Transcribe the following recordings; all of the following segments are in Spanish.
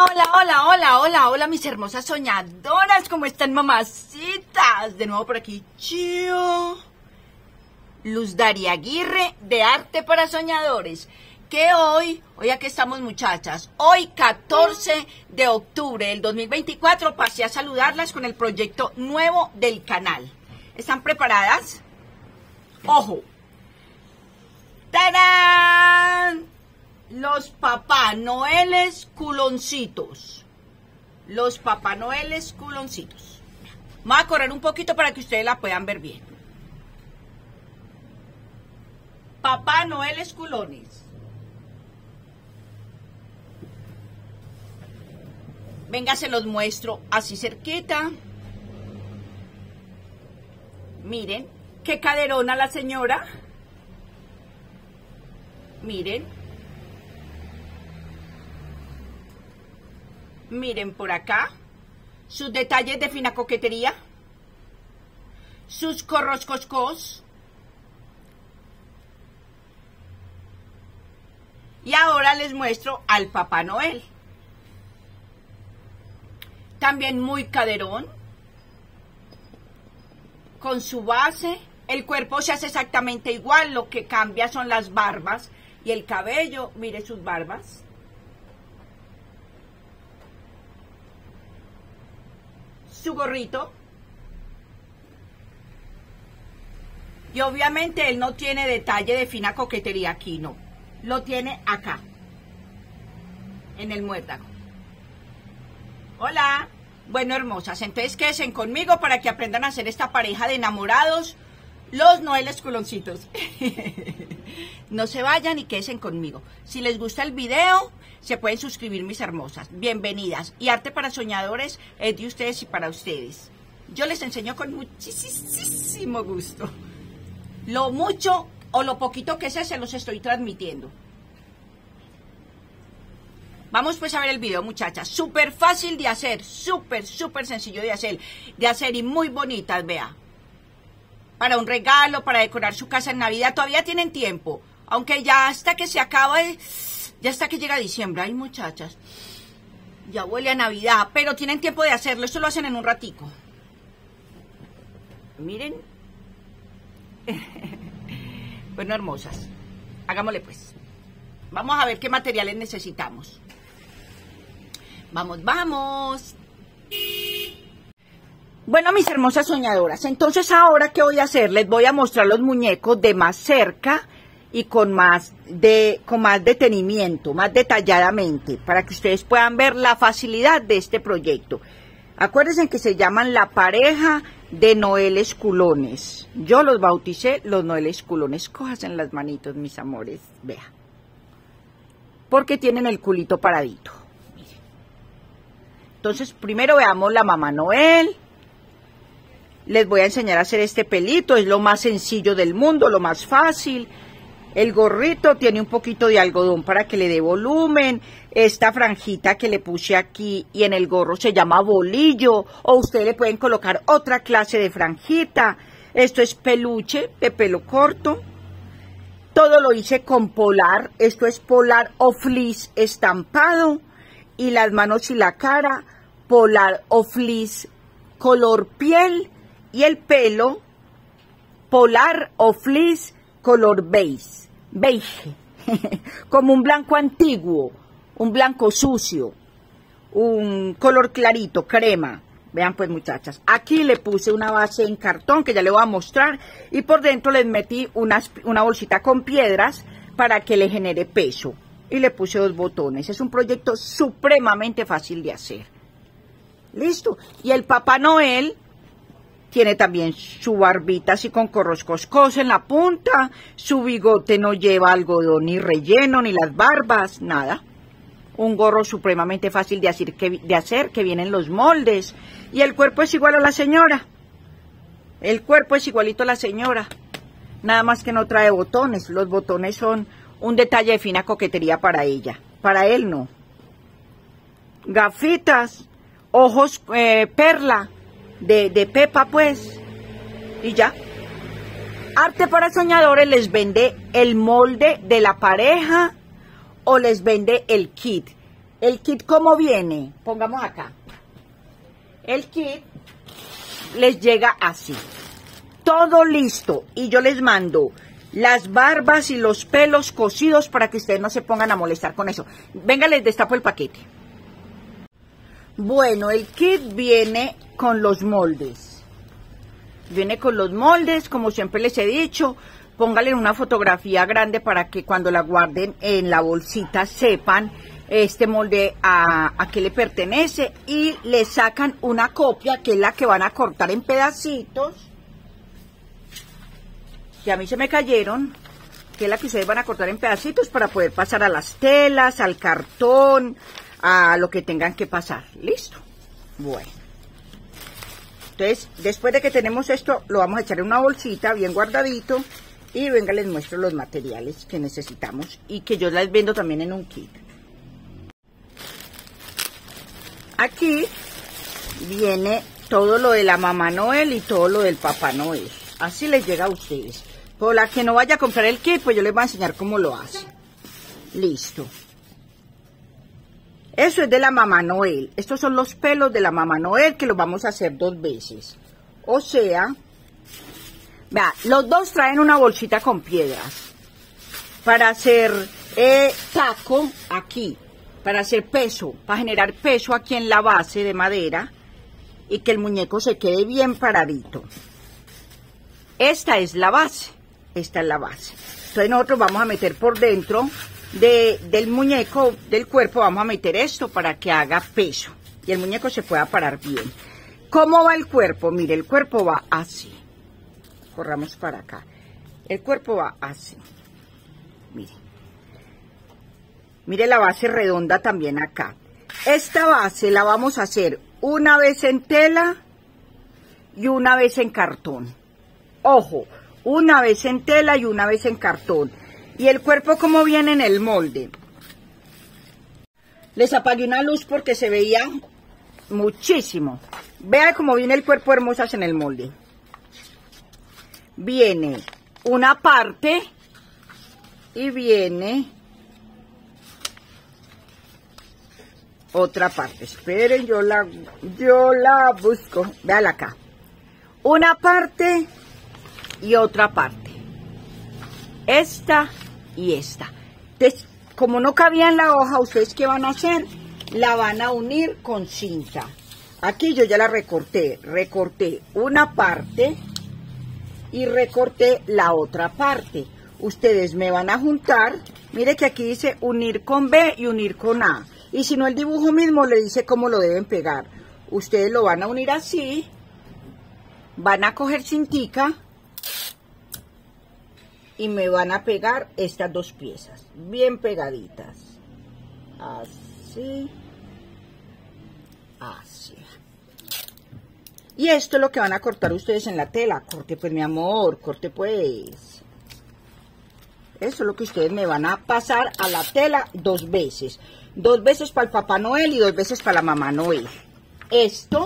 Hola, mis hermosas soñadoras, ¿cómo están, mamacitas? De nuevo por aquí, Chío. Luz Daria Aguirre, de Arte para Soñadores. Que hoy aquí estamos, muchachas, hoy 14 de octubre del 2024, pasé a saludarlas con el proyecto nuevo del canal. ¿Están preparadas? ¡Ojo! ¡Tarán! Los Papá Noeles culoncitos. Los Papá Noeles culoncitos. Voy a correr un poquito para que ustedes la puedan ver bien. Papá Noeles culones. Venga, se los muestro así cerquita. Miren, qué caderona la señora. Miren. Miren por acá. Sus detalles de fina coquetería. Sus corroscoscos. Y ahora les muestro al Papá Noel. También muy caderón. Con su base. El cuerpo se hace exactamente igual. Lo que cambia son las barbas y el cabello. Mire sus barbas. Su gorrito. Y obviamente él no tiene detalle de fina coquetería aquí, no. Lo tiene acá. En el muérdago. Hola. Bueno, hermosas, entonces quédense conmigo para que aprendan a hacer esta pareja de enamorados, los Noeles culoncitos. No se vayan y quédense conmigo. Si les gusta el video, se pueden suscribir, mis hermosas. Bienvenidas. Y Arte para Soñadores es de ustedes y para ustedes. Yo les enseño con muchísimo gusto. Lo mucho o lo poquito que sé, se los estoy transmitiendo. Vamos pues a ver el video, muchachas. Súper fácil de hacer, súper sencillo de hacer y muy bonitas, vea. Para un regalo, para decorar su casa en Navidad, todavía tienen tiempo. Aunque ya hasta que se acaba, ya hasta que llega diciembre. Ay, muchachas, ya huele a Navidad, pero tienen tiempo de hacerlo. Esto lo hacen en un ratico. Miren. Bueno, hermosas, hagámosle pues. Vamos a ver qué materiales necesitamos. Vamos. Bueno, mis hermosas soñadoras, entonces ahora ¿qué voy a hacer? Les voy a mostrar los muñecos de más cerca y con más detenimiento, más detalladamente, para que ustedes puedan ver la facilidad de este proyecto. Acuérdense que se llaman la pareja de Noeles culones. Yo los bauticé los Noeles culones. Cójanse en las manitos, mis amores, vea. Porque tienen el culito paradito. Miren. Entonces, primero veamos la Mamá Noel. Les voy a enseñar a hacer este pelito. Es lo más sencillo del mundo, lo más fácil. El gorrito tiene un poquito de algodón para que le dé volumen. Esta franjita que le puse aquí y en el gorro se llama bolillo. O ustedes le pueden colocar otra clase de franjita. Esto es peluche de pelo corto. Todo lo hice con polar. Esto es polar o fleece estampado. Y las manos y la cara, polar o fleece color piel. Y el pelo, polar o fleece color beige. Como un blanco antiguo, un blanco sucio, un color clarito, crema. Vean pues, muchachas, aquí le puse una base en cartón que ya le voy a mostrar y por dentro les metí una bolsita con piedras para que le genere peso y le puse 2 botones. Es un proyecto supremamente fácil de hacer. Listo. Y el Papá Noel tiene también su barbita así con corroscoscos en la punta, su bigote no lleva algodón ni relleno ni las barbas, nada. Un gorro supremamente fácil de hacer, que vienen los moldes. Y el cuerpo es igual a la señora. El cuerpo es igualito a la señora. Nada más que no trae botones. Los botones son un detalle de fina coquetería para ella. Para él no. Gafitas, ojos perla, de Pepa pues. Y ya. Arte para Soñadores les vende el molde de la pareja o les vende el kit. El kit, ¿cómo viene? Pongamos acá. El kit les llega así. Todo listo. Y yo les mando las barbas y los pelos cosidos para que ustedes no se pongan a molestar con eso. Venga, les destapo el paquete. Bueno, el kit viene con los moldes. Viene con los moldes, como siempre les he dicho. Póngale una fotografía grande para que cuando la guarden en la bolsita sepan este molde a qué le pertenece. Y le sacan una copia que es la que van a cortar en pedacitos. Que a mí se me cayeron. Que es la que ustedes van a cortar en pedacitos para poder pasar a las telas, al cartón, a lo que tengan que pasar. ¿Listo? Bueno. Entonces, después de que tenemos esto, lo vamos a echar en una bolsita bien guardadito. Y venga, les muestro los materiales que necesitamos y que yo les vendo también en un kit. Aquí viene todo lo de la Mamá Noel y todo lo del Papá Noel. Así les llega a ustedes. Por la que no vaya a comprar el kit, pues yo les voy a enseñar cómo lo hace. Listo. Eso es de la Mamá Noel. Estos son los pelos de la Mamá Noel que los vamos a hacer 2 veces. O sea, vea, los dos traen una bolsita con piedras. Para hacer taco aquí. Para hacer peso. Para generar peso aquí en la base de madera. Y que el muñeco se quede bien paradito. Esta es la base. Esta es la base. Entonces nosotros vamos a meter por dentro del muñeco, del cuerpo, vamos a meter esto para que haga peso y el muñeco se pueda parar bien. ¿Cómo va el cuerpo? Mire, el cuerpo va así. Corramos para acá. El cuerpo va así. Mire. Mire la base redonda también acá. Esta base la vamos a hacer una vez en tela y una vez en cartón. Ojo, una vez en tela y una vez en cartón. Y el cuerpo, ¿cómo viene en el molde? Les apagué una luz porque se veía muchísimo. Vean cómo viene el cuerpo, hermosas, en el molde. Viene una parte y viene otra parte. Esperen, yo la busco. Véanla acá. Una parte y otra parte. Esta y esta. Entonces, como no cabía en la hoja, ¿ustedes qué van a hacer? La van a unir con cinta. Aquí yo ya la recorté. Recorté una parte y recorté la otra parte. Ustedes me van a juntar. Mire que aquí dice unir con B y unir con A. Y si no, el dibujo mismo le dice cómo lo deben pegar. Ustedes lo van a unir así. Van a coger cintica. Y me van a pegar estas 2 piezas, bien pegaditas. Así. Así. Y esto es lo que van a cortar ustedes en la tela. Corte pues, mi amor, corte pues. Eso es lo que ustedes me van a pasar a la tela 2 veces. 2 veces para el Papá Noel y 2 veces para la Mamá Noel. Esta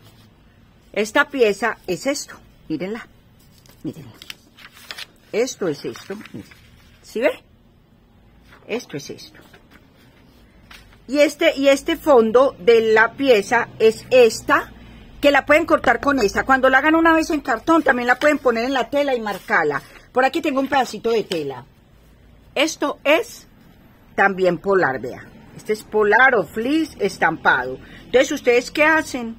pieza es esto. Mírenla, mírenla. Esto es esto. ¿Sí ve? Esto es esto. Y este fondo de la pieza es esta, que la pueden cortar con esta. Cuando la hagan una vez en cartón, también la pueden poner en la tela y marcarla. Por aquí tengo un pedacito de tela. Esto es también polar, vea. Este es polar o fleece estampado. Entonces, ¿ustedes qué hacen?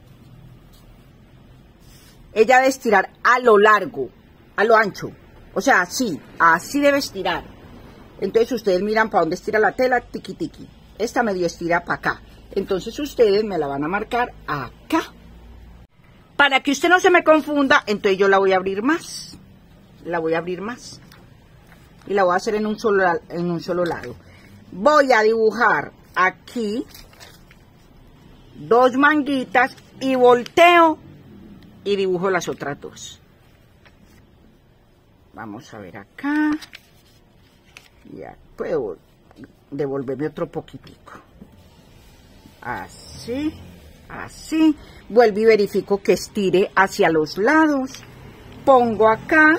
Ella debe estirar a lo largo, a lo ancho. O sea, así debe estirar. Entonces ustedes miran para dónde estira la tela, tiqui tiqui. Esta medio estira para acá. Entonces ustedes me la van a marcar acá. Para que usted no se me confunda, entonces yo la voy a abrir más. La voy a abrir más. Y la voy a hacer en un solo lado. Voy a dibujar aquí 2 manguitas y volteo y dibujo las otras 2. Vamos a ver acá. Ya puedo devolverme otro poquitico. Así, así. Vuelvo y verifico que estire hacia los lados. Pongo acá.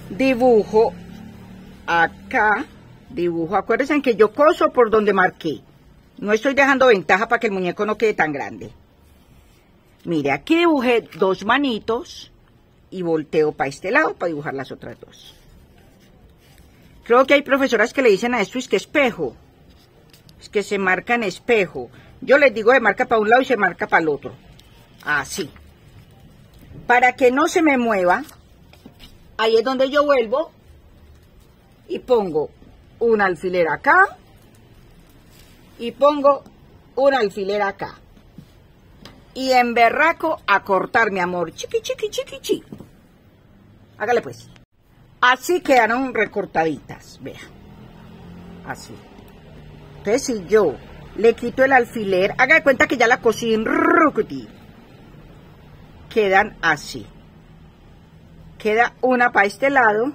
Dibujo acá. Dibujo. Acuérdense que yo coso por donde marqué. No estoy dejando ventaja para que el muñeco no quede tan grande. Mire, aquí dibujé 2 manitos y volteo para este lado para dibujar las otras 2. Creo que hay profesoras que le dicen a esto es que espejo. Es que se marca en espejo. Yo les digo se marca para un lado y se marca para el otro. Así. Para que no se me mueva, ahí es donde yo vuelvo y pongo un alfiler acá y pongo un alfiler acá. Y en berraco a cortar, mi amor. Chiqui, chiqui, chiqui, chiqui. Hágale pues. Así quedaron recortaditas, vea. Así. Entonces si yo le quito el alfiler, haga de cuenta que ya la cosí en rucuti. Quedan así. Queda una para este lado.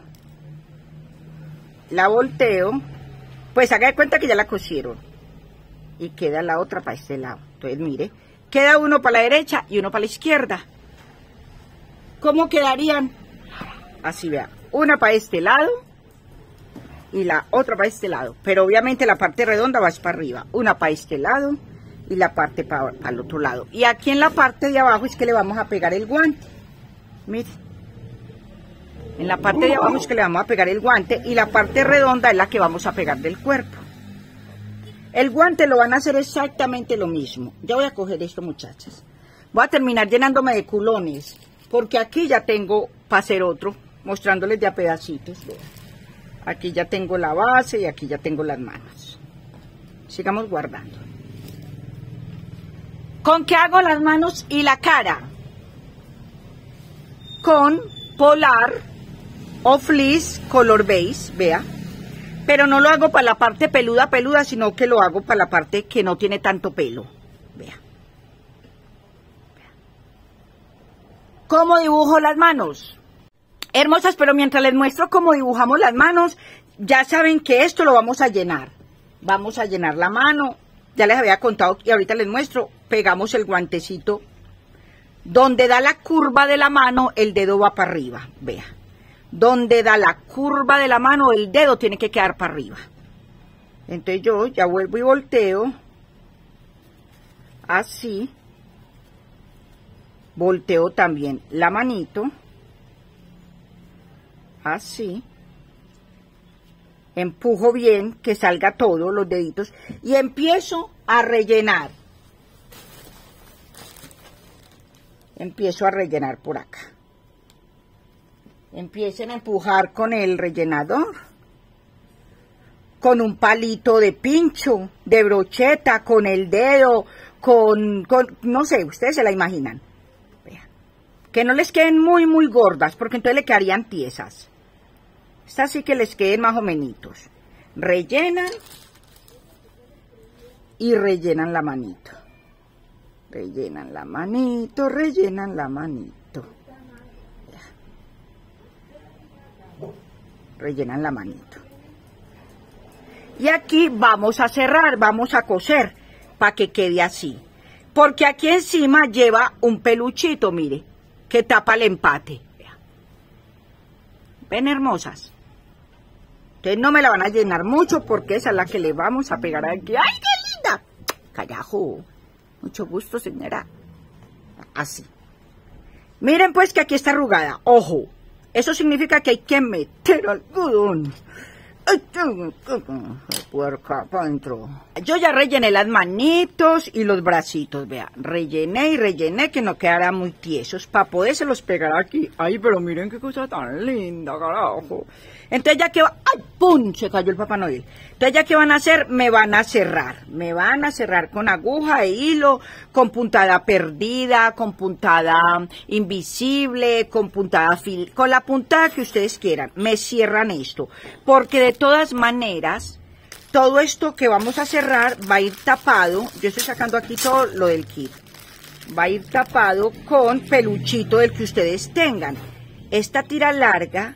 La volteo. Pues haga de cuenta que ya la cosieron. Y queda la otra para este lado. Entonces mire, queda uno para la derecha y uno para la izquierda. ¿Cómo quedarían? Así vea. Una para este lado y la otra para este lado. Pero obviamente la parte redonda va para arriba. Una para este lado y la parte para el otro lado. Y aquí en la parte de abajo es que le vamos a pegar el guante. Mire. En la parte de abajo es que le vamos a pegar el guante y la parte redonda es la que vamos a pegar del cuerpo. El guante lo van a hacer exactamente lo mismo. Ya voy a coger esto, muchachas. Voy a terminar llenándome de culones porque aquí ya tengo para hacer otro. Mostrándoles de a pedacitos. Aquí ya tengo la base y aquí ya tengo las manos. Sigamos guardando. ¿Con qué hago las manos y la cara? Con Polar o Fleece color beige, vea. Pero no lo hago para la parte peluda, sino que lo hago para la parte que no tiene tanto pelo. Vea. ¿Cómo dibujo las manos? Hermosas, pero mientras les muestro cómo dibujamos las manos, ya saben que esto lo vamos a llenar. Vamos a llenar la mano. Ya les había contado y ahorita les muestro. Pegamos el guantecito. Donde da la curva de la mano, el dedo va para arriba. Vea. Donde da la curva de la mano, el dedo tiene que quedar para arriba. Entonces yo ya vuelvo y volteo. Así. Volteo también la manito. Así. Empujo bien, que salga todo, los deditos. Y empiezo a rellenar. Empiezo a rellenar por acá. Empiecen a empujar con el rellenador. Con un palito de pincho, de brocheta, con el dedo, con no sé, ustedes se la imaginan. Vean. Que no les queden muy, muy gordas, porque entonces le quedarían tiesas. Estas sí que les queden más o menos. Rellenan y rellenan la manito. Rellenan la manito, rellenan la manito. Rellenan la manito. Y aquí vamos a cerrar, vamos a coser para que quede así. Porque aquí encima lleva un peluchito, mire, que tapa el empate. ¿Ven, hermosas? Ustedes no me la van a llenar mucho porque esa es la que le vamos a pegar aquí. ¡Ay, qué linda! Callajo. Mucho gusto, señora. Así. Miren pues que aquí está arrugada. Ojo. Eso significa que hay que meter algodón. Puerca para adentro. Yo ya rellené las manitos y los bracitos, vea. Rellené y rellené que no quedaran muy tiesos para podérselos pegar aquí. Ay, pero miren qué cosa tan linda, carajo. Entonces ya que va... ¡Ay, pum! Se cayó el Papá Noel. Entonces ya que van a hacer, me van a cerrar. Me van a cerrar con aguja e hilo, con puntada perdida, con puntada invisible, con puntada con la puntada que ustedes quieran. Me cierran esto. Porque de todas maneras, todo esto que vamos a cerrar va a ir tapado. Yo estoy sacando aquí todo lo del kit. Va a ir tapado con peluchito del que ustedes tengan. Esta tira larga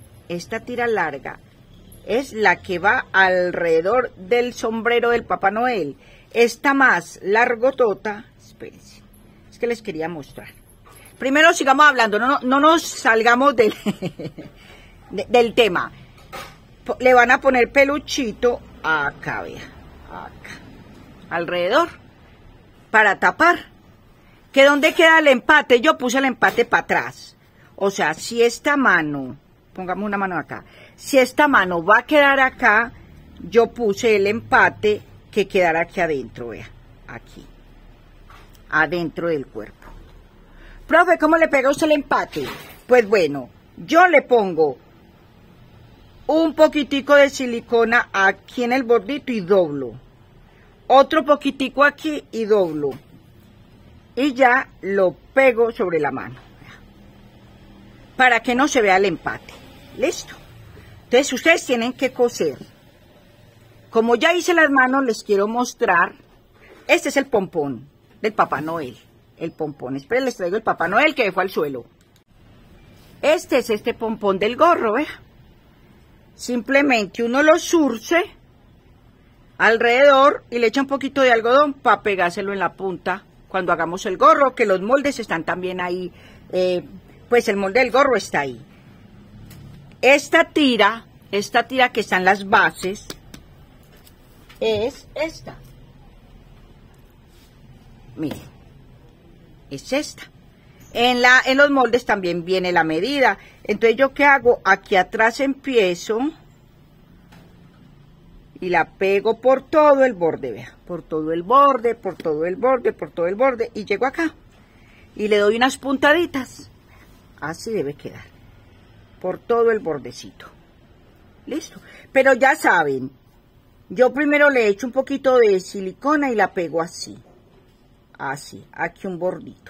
es la que va alrededor del sombrero del Papá Noel. Esta más largotota, espérense, es que les quería mostrar. Primero sigamos hablando, no nos salgamos del, del tema. Le van a poner peluchito acá, vea, acá. alrededor, para tapar. ¿Que dónde queda el empate? Yo puse el empate para atrás. O sea, si esta mano, pongamos una mano acá, si esta mano va a quedar acá, yo puse el empate que quedará aquí adentro, vea, aquí, adentro del cuerpo. Profe, ¿cómo le pega usted el empate? Pues bueno, yo le pongo un poquitico de silicona aquí en el bordito y doblo. Otro poquitico aquí y doblo. Y ya lo pego sobre la mano. Para que no se vea el empate. Listo. Entonces ustedes tienen que coser. Como ya hice las manos, les quiero mostrar. Este es el pompón del Papá Noel. El pompón. Esperen, les traigo el Papá Noel que fue al suelo. Este es este pompón del gorro, ¿vea? Simplemente uno lo zurce alrededor y le echa un poquito de algodón para pegárselo en la punta cuando hagamos el gorro, que los moldes están también ahí, pues el molde del gorro está ahí. Esta tira que está en las bases, es esta. Miren. Es esta. En los moldes también viene la medida. Entonces, ¿yo qué hago? Aquí atrás empiezo y la pego por todo el borde, vea. Por todo el borde, por todo el borde, por todo el borde. Y llego acá y le doy unas puntaditas. Así debe quedar. Por todo el bordecito. Listo. Pero ya saben, yo primero le echo un poquito de silicona y la pego así. Así, aquí un bordito.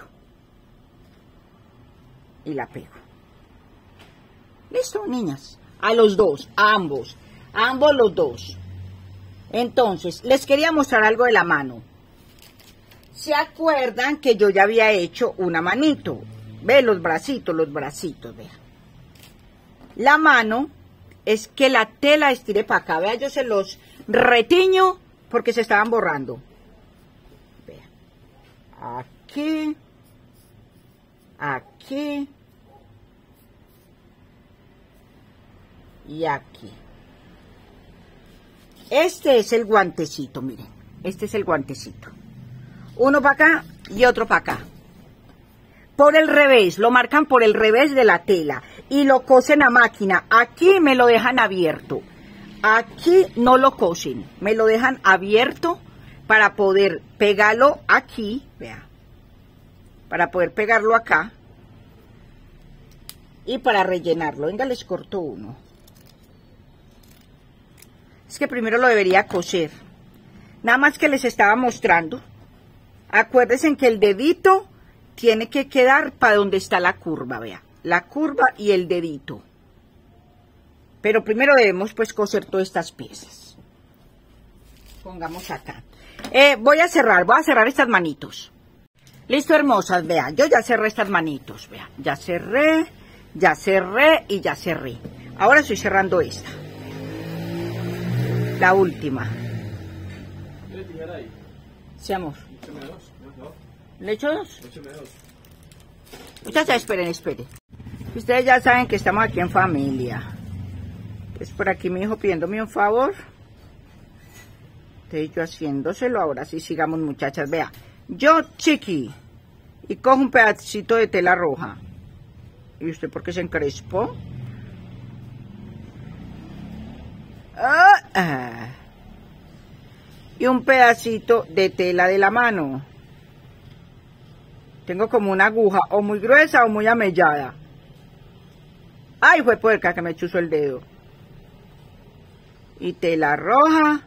Y la pego. ¿Listo, niñas? A los dos, a ambos los dos. Entonces, les quería mostrar algo de la mano. ¿Se acuerdan que yo ya había hecho una manito? Ve los bracitos, vean. La mano es que la tela estire para acá. Vean, yo se los retiño porque se estaban borrando. Aquí, aquí y aquí. Este es el guantecito, miren. Este es el guantecito. Uno para acá y otro para acá. Por el revés, lo marcan por el revés de la tela y lo cosen a máquina. Aquí me lo dejan abierto. Aquí no lo cosen, me lo dejan abierto para poder pegarlo aquí, vea, para poder pegarlo acá y para rellenarlo. Venga, les corto uno. Es que primero lo debería coser. Nada más que les estaba mostrando. Acuérdense que el dedito tiene que quedar para donde está la curva, vea, la curva y el dedito. Pero primero debemos pues coser todas estas piezas. Pongamos acá. Voy a cerrar estas manitos. Listo, hermosas, vean, yo ya cerré estas manitos, vean, ya cerré y ya cerré. Ahora estoy cerrando esta. La última. ¿Quieres tirar ahí? Sí, amor. Échame dos. ¿Le echo dos? Échame dos. Muchachas, esperen. Ustedes ya saben que estamos aquí en familia. Pues por aquí mi hijo pidiéndome un favor. Estoy yo haciéndoselo. Ahora sí, sigamos, muchachas. Vea, yo, chiqui, y cojo un pedacito de tela roja. ¿Y usted por qué se encrespó? Y un pedacito de tela de la mano. Tengo como una aguja, o muy gruesa o muy amellada. ¡Ay, fue puerca que me chuzó el dedo! Y tela roja.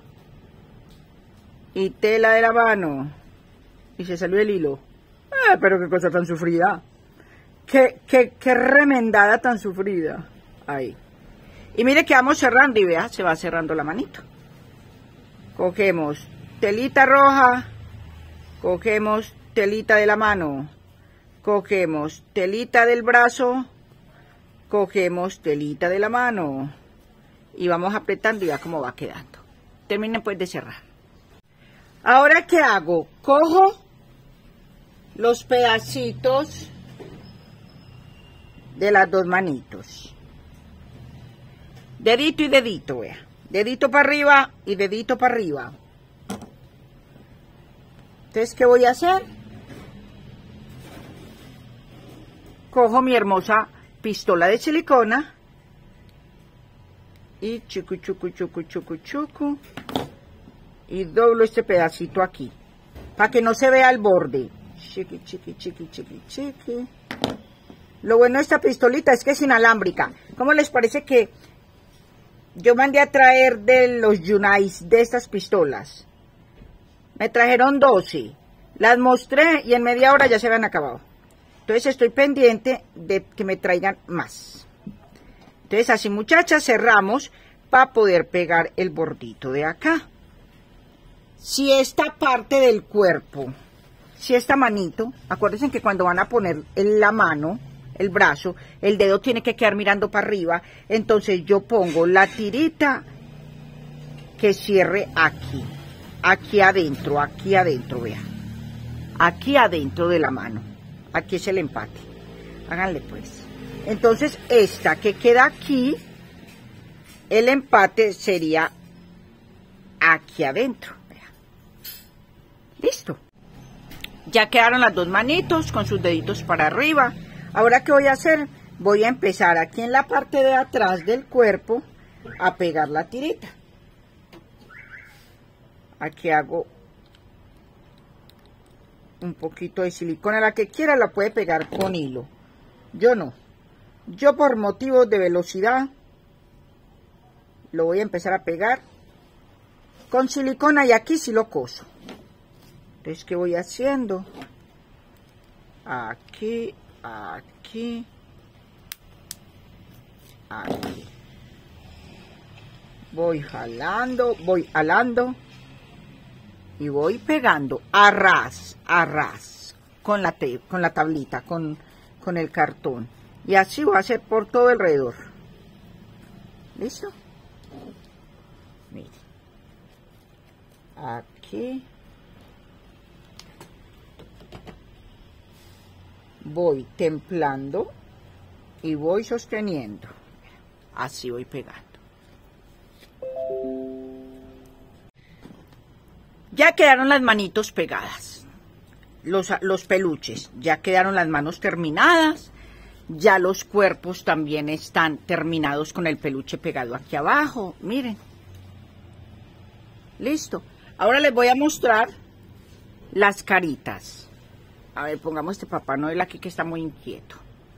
Y tela de la mano. Y se salió el hilo. Pero qué cosa tan sufrida. Qué remendada tan sufrida. Ahí. Y mire que vamos cerrando y vea, se va cerrando la manito. Cogemos telita roja. Cogemos telita de la mano. Cogemos telita del brazo. Cogemos telita de la mano. Y vamos apretando y vea cómo va quedando. Terminen pues de cerrar. Ahora, ¿qué hago? Cojo los pedacitos de las dos manitos. Dedito y dedito, vea. Dedito para arriba y dedito para arriba. Entonces, ¿qué voy a hacer? Cojo mi hermosa pistola de silicona y chucu, chucu, chucu, chucu, chucu, y doblo este pedacito aquí, para que no se vea el borde. Chiqui, chiqui, chiqui, chiqui, chiqui. Lo bueno de esta pistolita es que es inalámbrica. ¿Cómo les parece que yo mandé a traer de los Yunais de estas pistolas? Me trajeron 12. Las mostré y en media hora ya se habían acabado. Entonces estoy pendiente de que me traigan más. Entonces así, muchachas, cerramos para poder pegar el bordito de acá. Si esta parte del cuerpo, si esta manito, acuérdense que cuando van a poner la mano, el brazo, el dedo tiene que quedar mirando para arriba. Entonces yo pongo la tirita que cierre aquí, aquí adentro, vean. Aquí adentro de la mano. Aquí es el empate. Háganle pues. Entonces esta que queda aquí, el empate sería aquí adentro. Vean. Listo. Ya quedaron las dos manitos con sus deditos para arriba. Ahora, ¿qué voy a hacer? Voy a empezar aquí en la parte de atrás del cuerpo a pegar la tirita. Aquí hago un poquito de silicona. La que quiera la puede pegar con hilo. Yo no. Yo por motivos de velocidad lo voy a empezar a pegar con silicona y aquí sí lo coso. Entonces, ¿qué voy haciendo? Aquí, aquí, aquí. Voy jalando, voy alando y voy pegando a ras, con la tablita, con el cartón. Y así voy a hacer por todo alrededor. ¿Listo? Miren. Aquí. Voy templando y voy sosteniendo. Así voy pegando. Ya quedaron las manitos pegadas. Los peluches. Ya quedaron las manos terminadas. Ya los cuerpos también están terminados con el peluche pegado aquí abajo. Miren. Listo. Ahora les voy a mostrar las caritas. A ver, pongamos este Papá Noel aquí que está muy inquieto.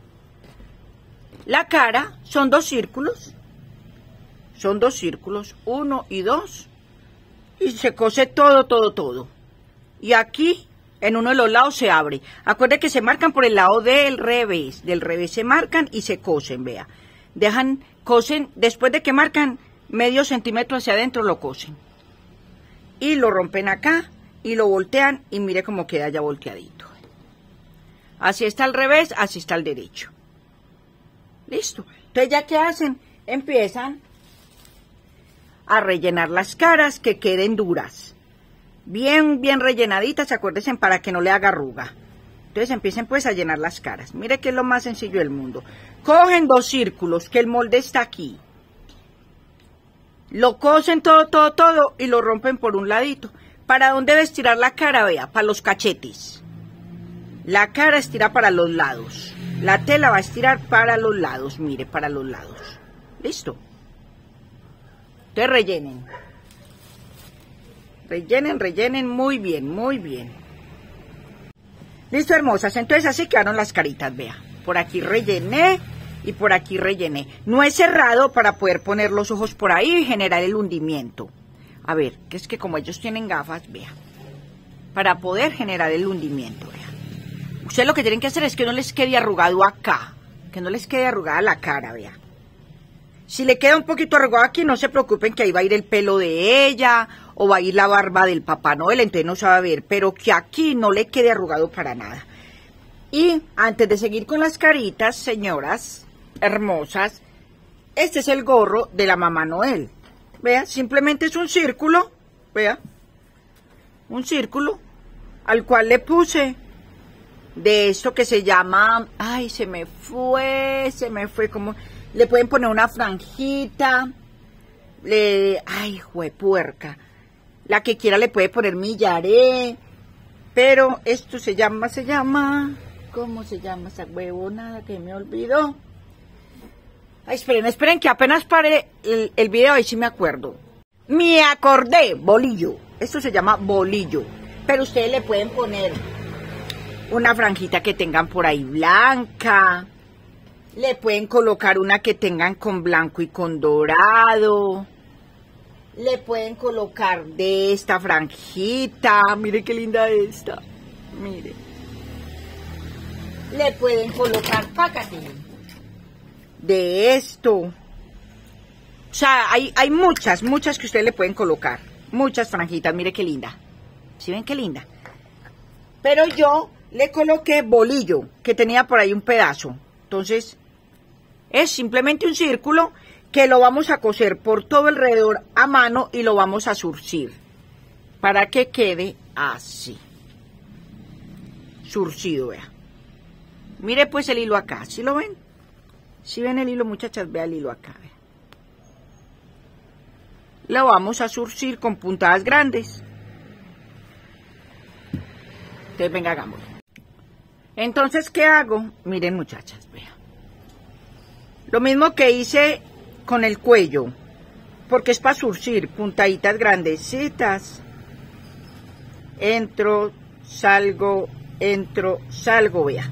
La cara son dos círculos. Son dos círculos, 1 y 2. Y se cose todo. Y aquí, en uno de los lados se abre. Acuérdense que se marcan por el lado del revés. Del revés se marcan y se cosen, vea. Cosen, después de que marcan medio centímetro hacia adentro, lo cosen. Y lo rompen acá y lo voltean y mire cómo queda ya volteadito. Así está al revés, así está al derecho. Listo. Entonces, ¿ya qué hacen? Empiezan a rellenar las caras que queden duras. Bien rellenaditas, acuérdense, para que no le haga arruga. Entonces empiecen pues a llenar las caras. Mire que es lo más sencillo del mundo. Cogen dos círculos, que el molde está aquí. Lo cosen todo y lo rompen por un ladito. ¿Para dónde debe estirar la cara? Vea, para los cachetes. La cara estira para los lados. La tela va a estirar para los lados, mire, para los lados. ¿Listo? Entonces rellenen. Rellenen muy bien. Listo, hermosas. Entonces así quedaron las caritas, vea. Por aquí rellené y por aquí rellené. No he cerrado para poder poner los ojos por ahí y generar el hundimiento. A ver, que es que como ellos tienen gafas, vea. Para poder generar el hundimiento, vea. Ustedes lo que tienen que hacer es que no les quede arrugado acá. Que no les quede arrugada la cara, vea. Si le queda un poquito arrugado aquí, no se preocupen que ahí va a ir el pelo de ella o va a ir la barba del Papá Noel, entonces no se va a ver. Pero que aquí no le quede arrugado para nada. Y antes de seguir con las caritas, señoras hermosas, este es el gorro de la Mamá Noel. Vea, simplemente es un círculo, vea. Un círculo al cual le puse de esto que se llama, ay, se me fue, como, le pueden poner una franjita, ay, juepuerca, la que quiera le puede poner millaré, Pero esto se llama, ¿cómo se llama esa huevonada que me olvidó? Ay, esperen, que apenas pare el video, ahí sí me acuerdo. Me acordé, bolillo. Esto se llama bolillo. Pero ustedes le pueden poner una franjita que tengan por ahí blanca. Le pueden colocar una que tengan con blanco y con dorado. Le pueden colocar de esta franjita. Mire qué linda esta. Mire. Le pueden colocar, pácate, de esto. O sea, hay muchas que ustedes le pueden colocar. Muchas franjitas, mire qué linda. ¿Sí ven qué linda? Pero yo le coloqué bolillo, que tenía por ahí un pedazo. Entonces, es simplemente un círculo que lo vamos a coser por todo alrededor a mano y lo vamos a zurcir para que quede así. Zurcido, vea. Mire pues el hilo acá, ¿sí lo ven? ¿Sí ven el hilo, muchachas? Vea el hilo acá, vea. Lo vamos a zurcir con puntadas grandes. Entonces, venga, hagámoslo. Entonces, ¿qué hago? Miren, muchachas, vea. Lo mismo que hice con el cuello, porque es para zurcir, puntaditas grandecitas. Entro, salgo, vea.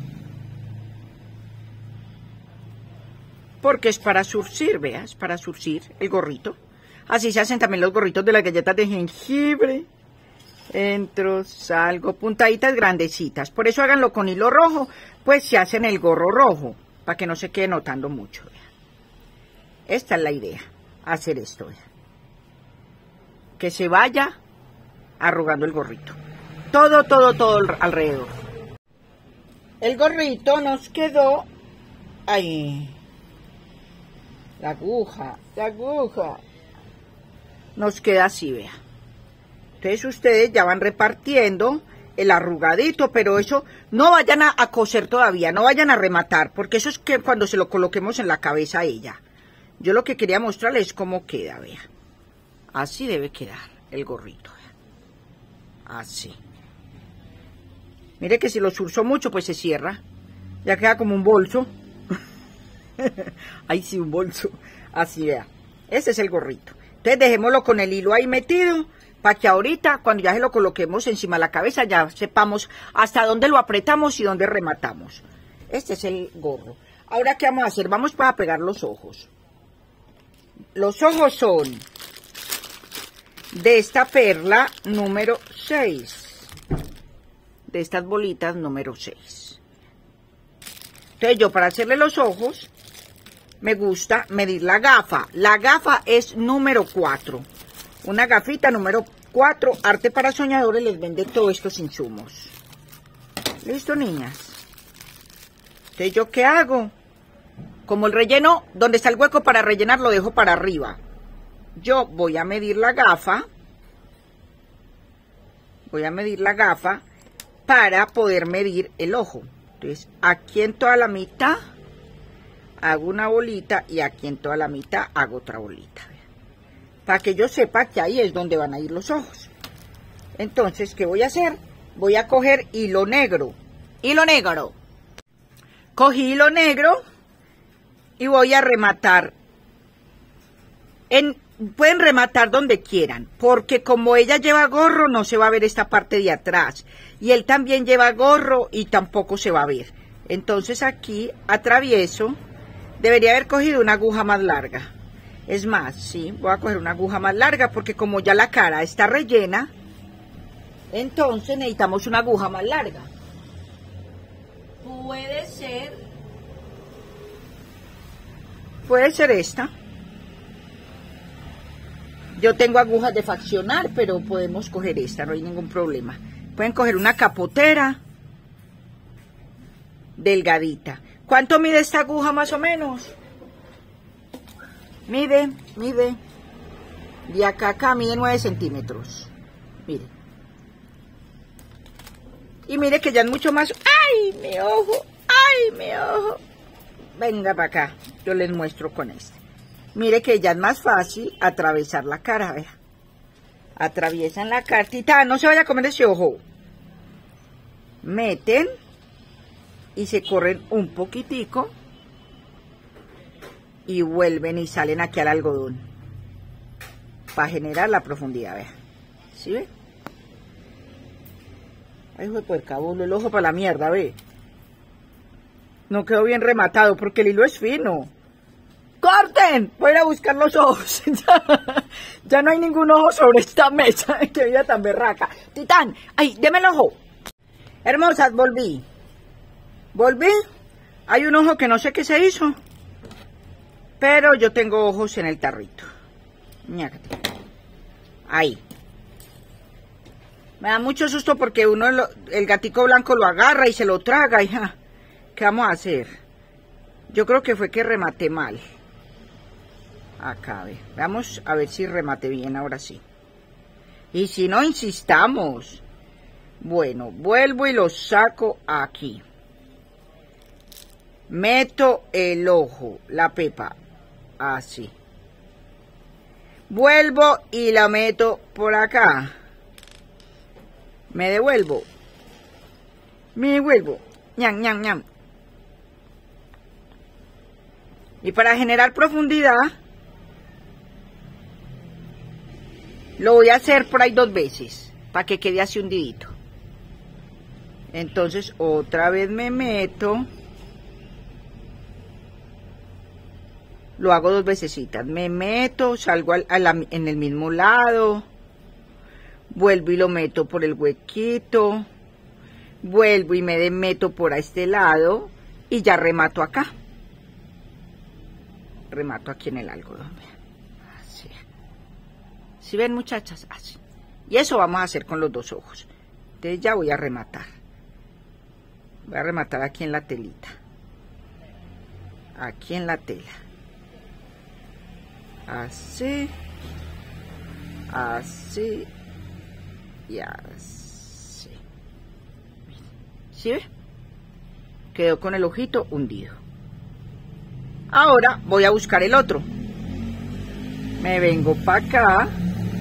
Porque es para zurcir, vea, es para zurcir el gorrito. Así se hacen también los gorritos de las galletas de jengibre. Entro, salgo, puntaditas grandecitas. Por eso háganlo con hilo rojo, pues se hacen el gorro rojo, para que no se quede notando mucho, vea. Esta es la idea, hacer esto, vea. Que se vaya arrugando el gorrito. Todo alrededor. El gorrito nos quedó ahí. La aguja. Nos queda así, vea. Entonces ustedes ya van repartiendo el arrugadito, pero eso no vayan a coser todavía, no vayan a rematar, porque eso es que cuando se lo coloquemos en la cabeza a ella. Yo lo que quería mostrarles es cómo queda, vea. Así debe quedar el gorrito, vea. Así. Mire que si lo zurzo mucho, pues se cierra. Ya queda como un bolso. Ay, sí, un bolso. Así, vea. Ese es el gorrito. Entonces dejémoslo con el hilo ahí metido, para que ahorita, cuando ya se lo coloquemos encima de la cabeza, ya sepamos hasta dónde lo apretamos y dónde rematamos. Este es el gorro. Ahora, ¿qué vamos a hacer? Vamos para pegar los ojos. Los ojos son de esta perla número 6. De estas bolitas número 6. Entonces yo, para hacerle los ojos, me gusta medir la gafa. La gafa es número 4. Una gafita número 4. Arte para Soñadores les vende todos estos insumos. ¿Listo, niñas? Entonces, ¿yo qué hago? Como el relleno, donde está el hueco para rellenar, lo dejo para arriba. Yo voy a medir la gafa. Voy a medir la gafa para poder medir el ojo. Entonces, aquí en toda la mitad hago una bolita y aquí en toda la mitad hago otra bolita. Para que yo sepa que ahí es donde van a ir los ojos. Entonces, ¿qué voy a hacer? Voy a coger hilo negro. Hilo negro. Cogí hilo negro y voy a rematar. Pueden rematar donde quieran, porque como ella lleva gorro, no se va a ver esta parte de atrás. Y él también lleva gorro y tampoco se va a ver. Entonces aquí atravieso. Debería haber cogido una aguja más larga. Es más, sí, voy a coger una aguja más larga porque como ya la cara está rellena, entonces necesitamos una aguja más larga. Puede ser esta. Yo tengo agujas de faccionar, pero podemos coger esta, no hay ningún problema. Pueden coger una capotera delgadita. ¿Cuánto mide esta aguja más o menos? Mide. De acá a acá mide 9 centímetros. Mire. Y mire que ya es mucho más. ¡Ay, mi ojo! ¡Ay, mi ojo! Venga para acá, yo les muestro con este. Mire que ya es más fácil atravesar la cara, vea. Atraviesan la cartita, no se vaya a comer ese ojo. meten y se corren un poquitico y vuelven y salen aquí al algodón para generar la profundidad, vean. ¿Sí ve? Ay, hijo de puerca, voló el ojo para la mierda, ve. No quedó bien rematado porque el hilo es fino. ¡Corten! Voy a ir a buscar los ojos. Ya no hay ningún ojo sobre esta mesa. ¡Qué vida tan berraca! Titán, ¡ay, deme el ojo! Hermosas, volví. Volví. Hay un ojo que no sé qué se hizo, pero yo tengo ojos en el tarrito. Ñácate. Ahí. Me da mucho susto porque uno, el gatico blanco lo agarra y se lo traga. Hija. ¿Qué vamos a hacer? Yo creo que fue que rematé mal. Acá, ve. Vamos a ver si remate bien, ahora sí. Y si no, insistamos. Bueno, vuelvo y lo saco aquí. Meto el ojo, la pepa, así. Vuelvo y la meto por acá. Me devuelvo. Me devuelvo. Ñam, ñam, ñam. Y para generar profundidad, lo voy a hacer por ahí 2 veces, para que quede así hundidito. Entonces, otra vez me meto. Lo hago 2 vecesitas. Me meto, salgo en el mismo lado. Vuelvo y lo meto por el huequito. Vuelvo y me meto por este lado. Y ya remato acá. Remato aquí en el algodón. Así. ¿Sí ven, muchachas? Así. Y eso vamos a hacer con los 2 ojos. Entonces ya voy a rematar. Voy a rematar aquí en la telita. Aquí en la tela. Así. Así. Y así. ¿Sí ve? Quedó con el ojito hundido. Ahora voy a buscar el otro. Me vengo para acá.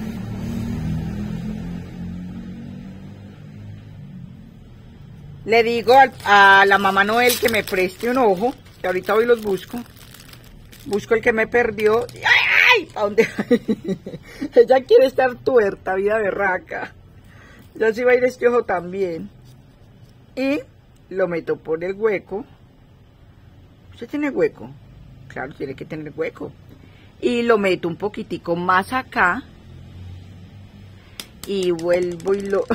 Le digo a la mamá Noel que me preste un ojo, que ahorita hoy los busco. Busco el que me perdió. ¡Ay, ay! ¿A dónde? Ella quiere estar tuerta, vida berraca. Ya sí va a ir este ojo también. Y lo meto por el hueco. ¿Usted tiene hueco? Claro, tiene que tener hueco. Y lo meto un poquitico más acá. Y vuelvo y lo...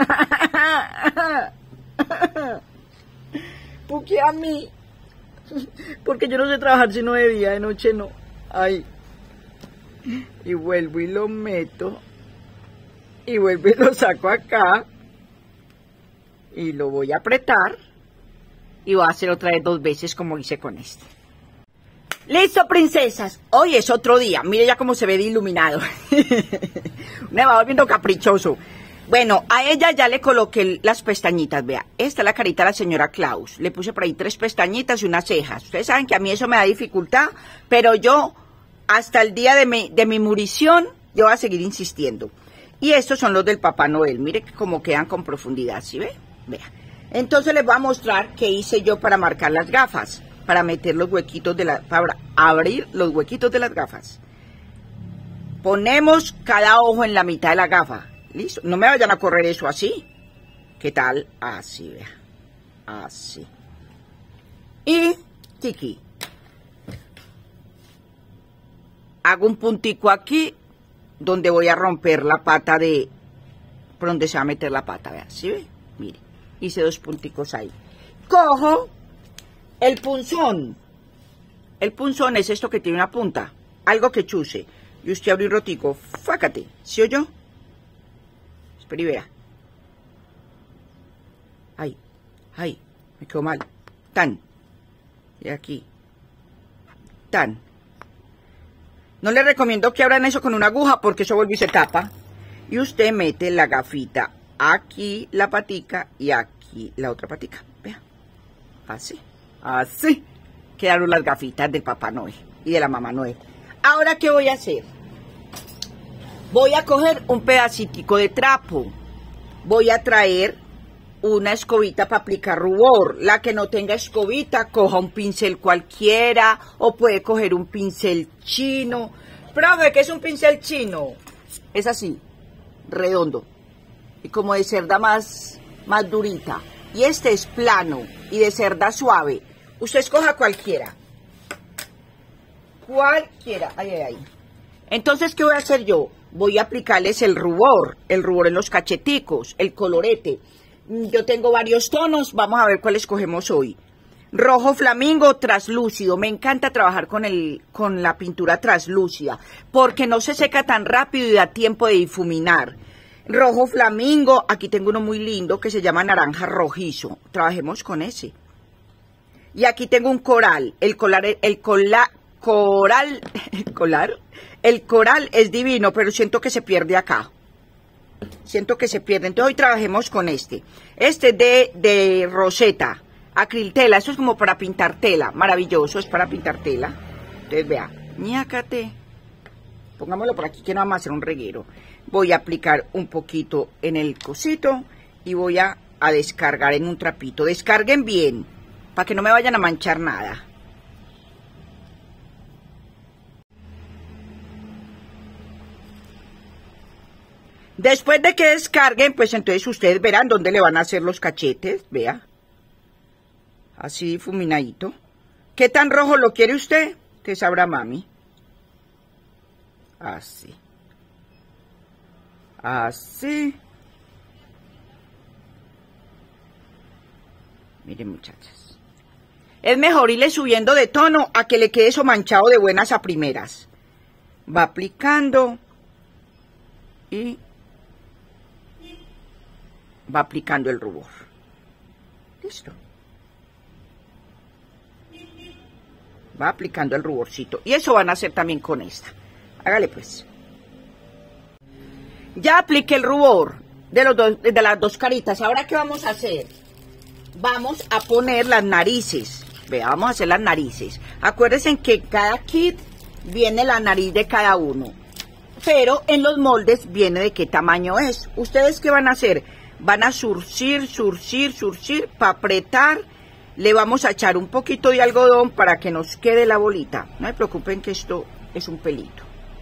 Porque a mí... Porque yo no sé trabajar sino de día, de noche no. Ay. Y vuelvo y lo meto. Y vuelvo y lo saco acá. Y lo voy a apretar. Y voy a hacer otra vez 2 veces como hice con este. ¡Listo, princesas! Hoy es otro día. Mire ya cómo se ve de iluminado. Me va volviendo caprichoso. Bueno, a ella ya le coloqué las pestañitas, vea. Esta es la carita de la señora Claus. Le puse por ahí 3 pestañitas y unas cejas. Ustedes saben que a mí eso me da dificultad, pero yo, hasta el día de mi murición, yo voy a seguir insistiendo. Y estos son los del Papá Noel. Mire cómo quedan con profundidad, ¿sí ve? Vea. Entonces les voy a mostrar qué hice yo para marcar las gafas. Para meter los huequitos para abrir los huequitos de las gafas. Ponemos cada ojo en la mitad de la gafa. Listo, no me vayan a correr eso así. ¿Qué tal? Así, vea. Así. Y, tiki. Hago un puntico aquí, donde voy a romper la pata de... por donde se va a meter la pata, vea. ¿Sí ve? Mire, hice 2 punticos ahí. Cojo el punzón. El punzón es esto que tiene una punta. Algo que chuse. Y usted abre un rotico. Fácate. ¿Sí o yo? Espera y vea. Ay, ay, me quedó mal. Tan. Y aquí. Tan. No le recomiendo que abran eso con una aguja porque eso vuelve y se tapa. Y usted mete la gafita aquí, la patica, y aquí la otra patica. Vea. Así. Así. Quedaron las gafitas del Papá Noel y de la Mamá Noel. Ahora, ¿qué voy a hacer? Voy a coger un pedacitico de trapo. Voy a traer una escobita para aplicar rubor. La que no tenga escobita, coja un pincel cualquiera o puede coger un pincel chino. Profe, ¿qué es un pincel chino? Es así, redondo y como de cerda más durita. Y este es plano y de cerda suave. Usted escoja cualquiera. Cualquiera. Ay, ay, ay. Entonces, ¿qué voy a hacer yo? Voy a aplicarles el rubor en los cacheticos, el colorete. Yo tengo varios tonos, vamos a ver cuál escogemos hoy. Rojo flamingo traslúcido, me encanta trabajar con la pintura traslúcida, porque no se seca tan rápido y da tiempo de difuminar. Rojo flamingo, aquí tengo uno muy lindo que se llama naranja rojizo, trabajemos con ese. Y aquí tengo un coral, el coral es divino, pero siento que se pierde acá. Siento que se pierde. Entonces hoy trabajemos con este. Este es de roseta, acriltela. Eso es como para pintar tela. Maravilloso, es para pintar tela. Entonces vea, ñácate. Pongámoslo por aquí que no vamos a hacer un reguero. Voy a aplicar un poquito en el cosito y voy a descargar en un trapito. Descarguen bien, para que no me vayan a manchar nada. Después de que descarguen, pues entonces ustedes verán dónde le van a hacer los cachetes, vea. Así difuminadito. ¿Qué tan rojo lo quiere usted? Que sabrá mami. Así. Así. Miren, muchachas. Es mejor irle subiendo de tono a que le quede eso manchado de buenas a primeras. Va aplicando y va aplicando el rubor. Listo. Va aplicando el ruborcito. Y eso van a hacer también con esta. Hágale pues. Ya apliqué el rubor de las dos caritas. Ahora, ¿qué vamos a hacer? Vamos a poner las narices. Vea, vamos a hacer las narices. Acuérdense que en cada kit viene la nariz de cada uno. Pero en los moldes viene de qué tamaño es. ¿Ustedes qué van a hacer? Van a surcir para apretar. Le vamos a echar un poquito de algodón para que nos quede la bolita. No se preocupen que esto es un pelito.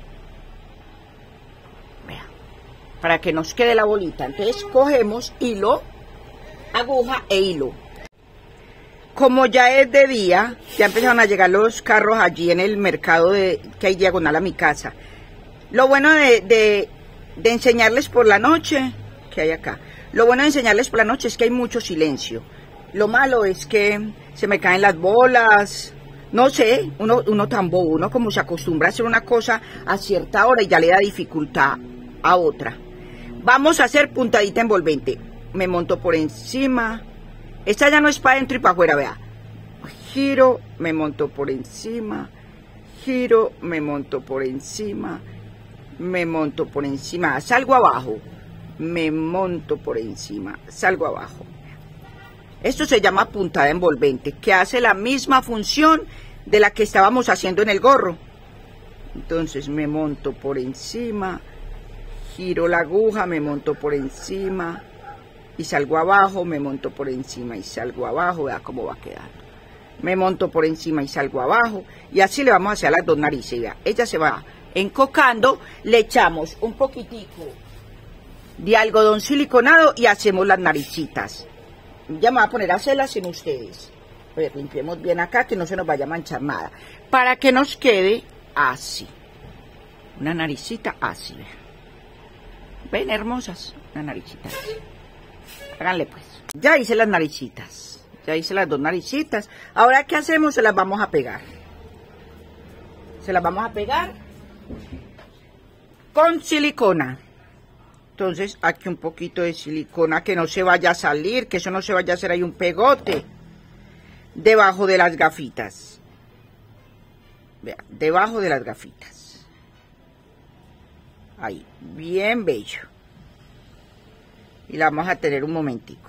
Vea, para que nos quede la bolita. Entonces cogemos hilo, aguja e hilo. Como ya es de día, ya empezaron a llegar los carros allí en el mercado que hay diagonal a mi casa. Lo bueno de enseñarles por la noche, que hay acá. Lo bueno de enseñarles por la noche es que hay mucho silencio. Lo malo es que se me caen las bolas. No sé, uno tan bobo, uno como se acostumbra a hacer una cosa a cierta hora y ya le da dificultad a otra. Vamos a hacer puntadita envolvente. Me monto por encima. Esta ya no es para adentro y para afuera, vea. Giro, me monto por encima. Giro, me monto por encima. Me monto por encima. Salgo abajo. Me monto por encima. Salgo abajo. Esto se llama puntada envolvente, que hace la misma función de la que estábamos haciendo en el gorro. Entonces me monto por encima, giro la aguja, me monto por encima y salgo abajo, me monto por encima y salgo abajo, vea cómo va quedando. Me monto por encima y salgo abajo y así le vamos a hacer a las dos narices, vea. Ella se va encocando, le echamos un poquitico de algodón siliconado y hacemos las naricitas. Ya me voy a poner a hacerlas sin ustedes. Pues limpiemos bien acá, que no se nos vaya a manchar nada. Para que nos quede así. Una naricita así. ¿Ven, hermosas? Una naricita así. Háganle pues. Ya hice las naricitas. Ya hice las dos naricitas. Ahora, ¿qué hacemos? Se las vamos a pegar. Se las vamos a pegar con silicona. Entonces, aquí un poquito de silicona que no se vaya a salir, que eso no se vaya a hacer ahí un pegote. Debajo de las gafitas. Vean, debajo de las gafitas. Ahí, bien bello. Y la vamos a tener un momentico.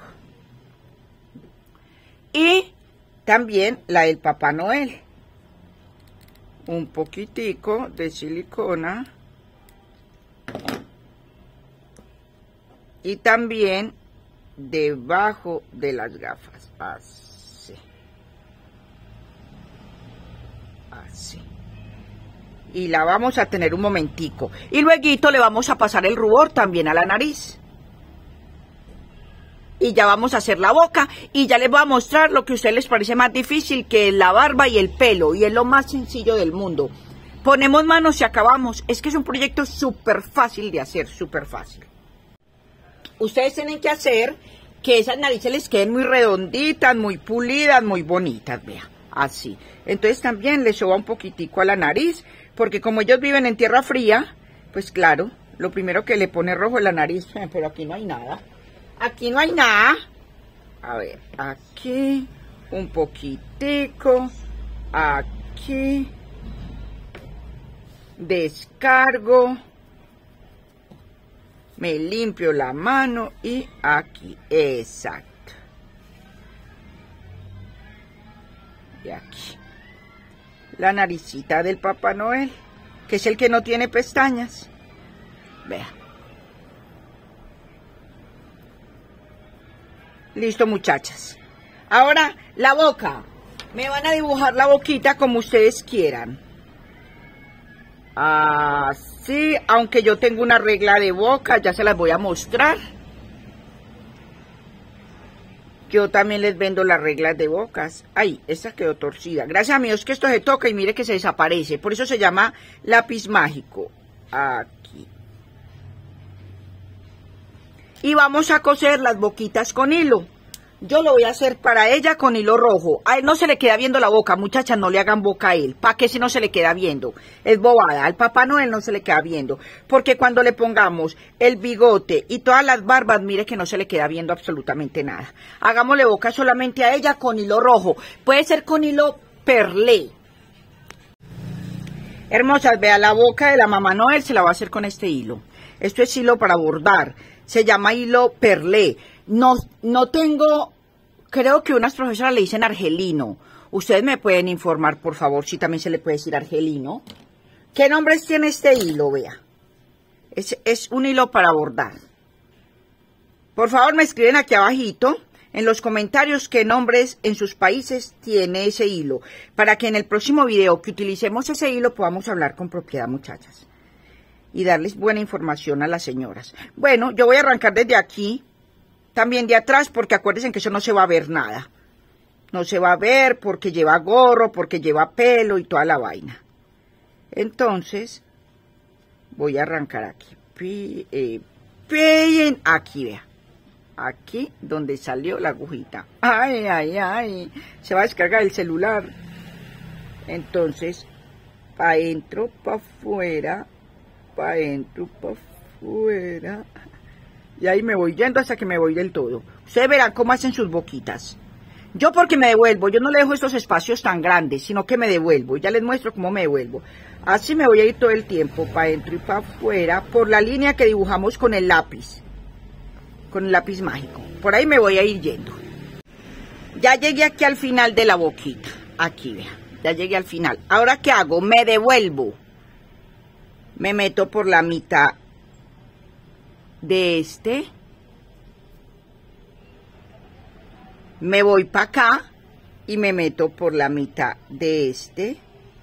Y también la del Papá Noel. Un poquitico de silicona. Y también debajo de las gafas, así, así, y la vamos a tener un momentico, y luego le vamos a pasar el rubor también a la nariz, y ya vamos a hacer la boca, y ya les voy a mostrar lo que a ustedes les parece más difícil, que es la barba y el pelo, y es lo más sencillo del mundo. Ponemos manos y acabamos. Es que es un proyecto súper fácil de hacer, súper fácil. Ustedes tienen que hacer que esas narices les queden muy redonditas, muy pulidas, muy bonitas, vean, así. Entonces también les soba un poquitico a la nariz, porque como ellos viven en tierra fría, pues claro, lo primero que le pone rojo es la nariz, pero aquí no hay nada. Aquí no hay nada. A ver, aquí, un poquitico, aquí, descargo, me limpio la mano y aquí, exacto, y aquí, la naricita del Papá Noel, que es el que no tiene pestañas, vean. Listo, muchachas. Ahora, la boca. Me van a dibujar la boquita como ustedes quieran. Así, aunque yo tengo una regla de boca, ya se las voy a mostrar. Yo también les vendo las reglas de bocas. Ay, esta quedó torcida. Gracias a Dios que esto se toca y mire que se desaparece. Por eso se llama lápiz mágico. Aquí. Y vamos a coser las boquitas con hilo. Yo lo voy a hacer para ella con hilo rojo. A él no se le queda viendo la boca, muchachas, no le hagan boca a él. ¿Para qué si no se le queda viendo? Es bobada, al Papá Noel no se le queda viendo. Porque cuando le pongamos el bigote y todas las barbas, mire que no se le queda viendo absolutamente nada. Hagámosle boca solamente a ella con hilo rojo. Puede ser con hilo perlé. Hermosas, vea, la boca de la Mamá Noel se la va a hacer con este hilo. Esto es hilo para bordar. Se llama hilo perlé. No tengo, creo que unas profesoras le dicen argelino. Ustedes me pueden informar, por favor, si también se le puede decir argelino. ¿Qué nombres tiene este hilo? Vea. Es un hilo para bordar. Por favor, me escriben aquí abajito en los comentarios qué nombres en sus países tiene ese hilo. Para que en el próximo video que utilicemos ese hilo podamos hablar con propiedad, muchachas. Y darles buena información a las señoras. Bueno, yo voy a arrancar desde aquí, también de atrás, porque acuérdense que eso no se va a ver nada. No se va a ver porque lleva gorro, porque lleva pelo y toda la vaina. Entonces, voy a arrancar aquí. Aquí, vea. Aquí donde salió la agujita. Ay, ay, ay. Se va a descargar el celular. Entonces, para adentro, para afuera. Para adentro, para afuera, y ahí me voy yendo hasta que me voy del todo. Ustedes verán cómo hacen sus boquitas. Yo porque me devuelvo, yo no le dejo estos espacios tan grandes, sino que me devuelvo, ya les muestro cómo me devuelvo. Así me voy a ir todo el tiempo, para adentro y para afuera, por la línea que dibujamos con el lápiz mágico. Por ahí me voy a ir yendo. Ya llegué aquí al final de la boquita, aquí vean, ya llegué al final. Ahora, ¿qué hago? Me devuelvo. Me meto por la mitad de este. Me voy para acá y me meto por la mitad de este.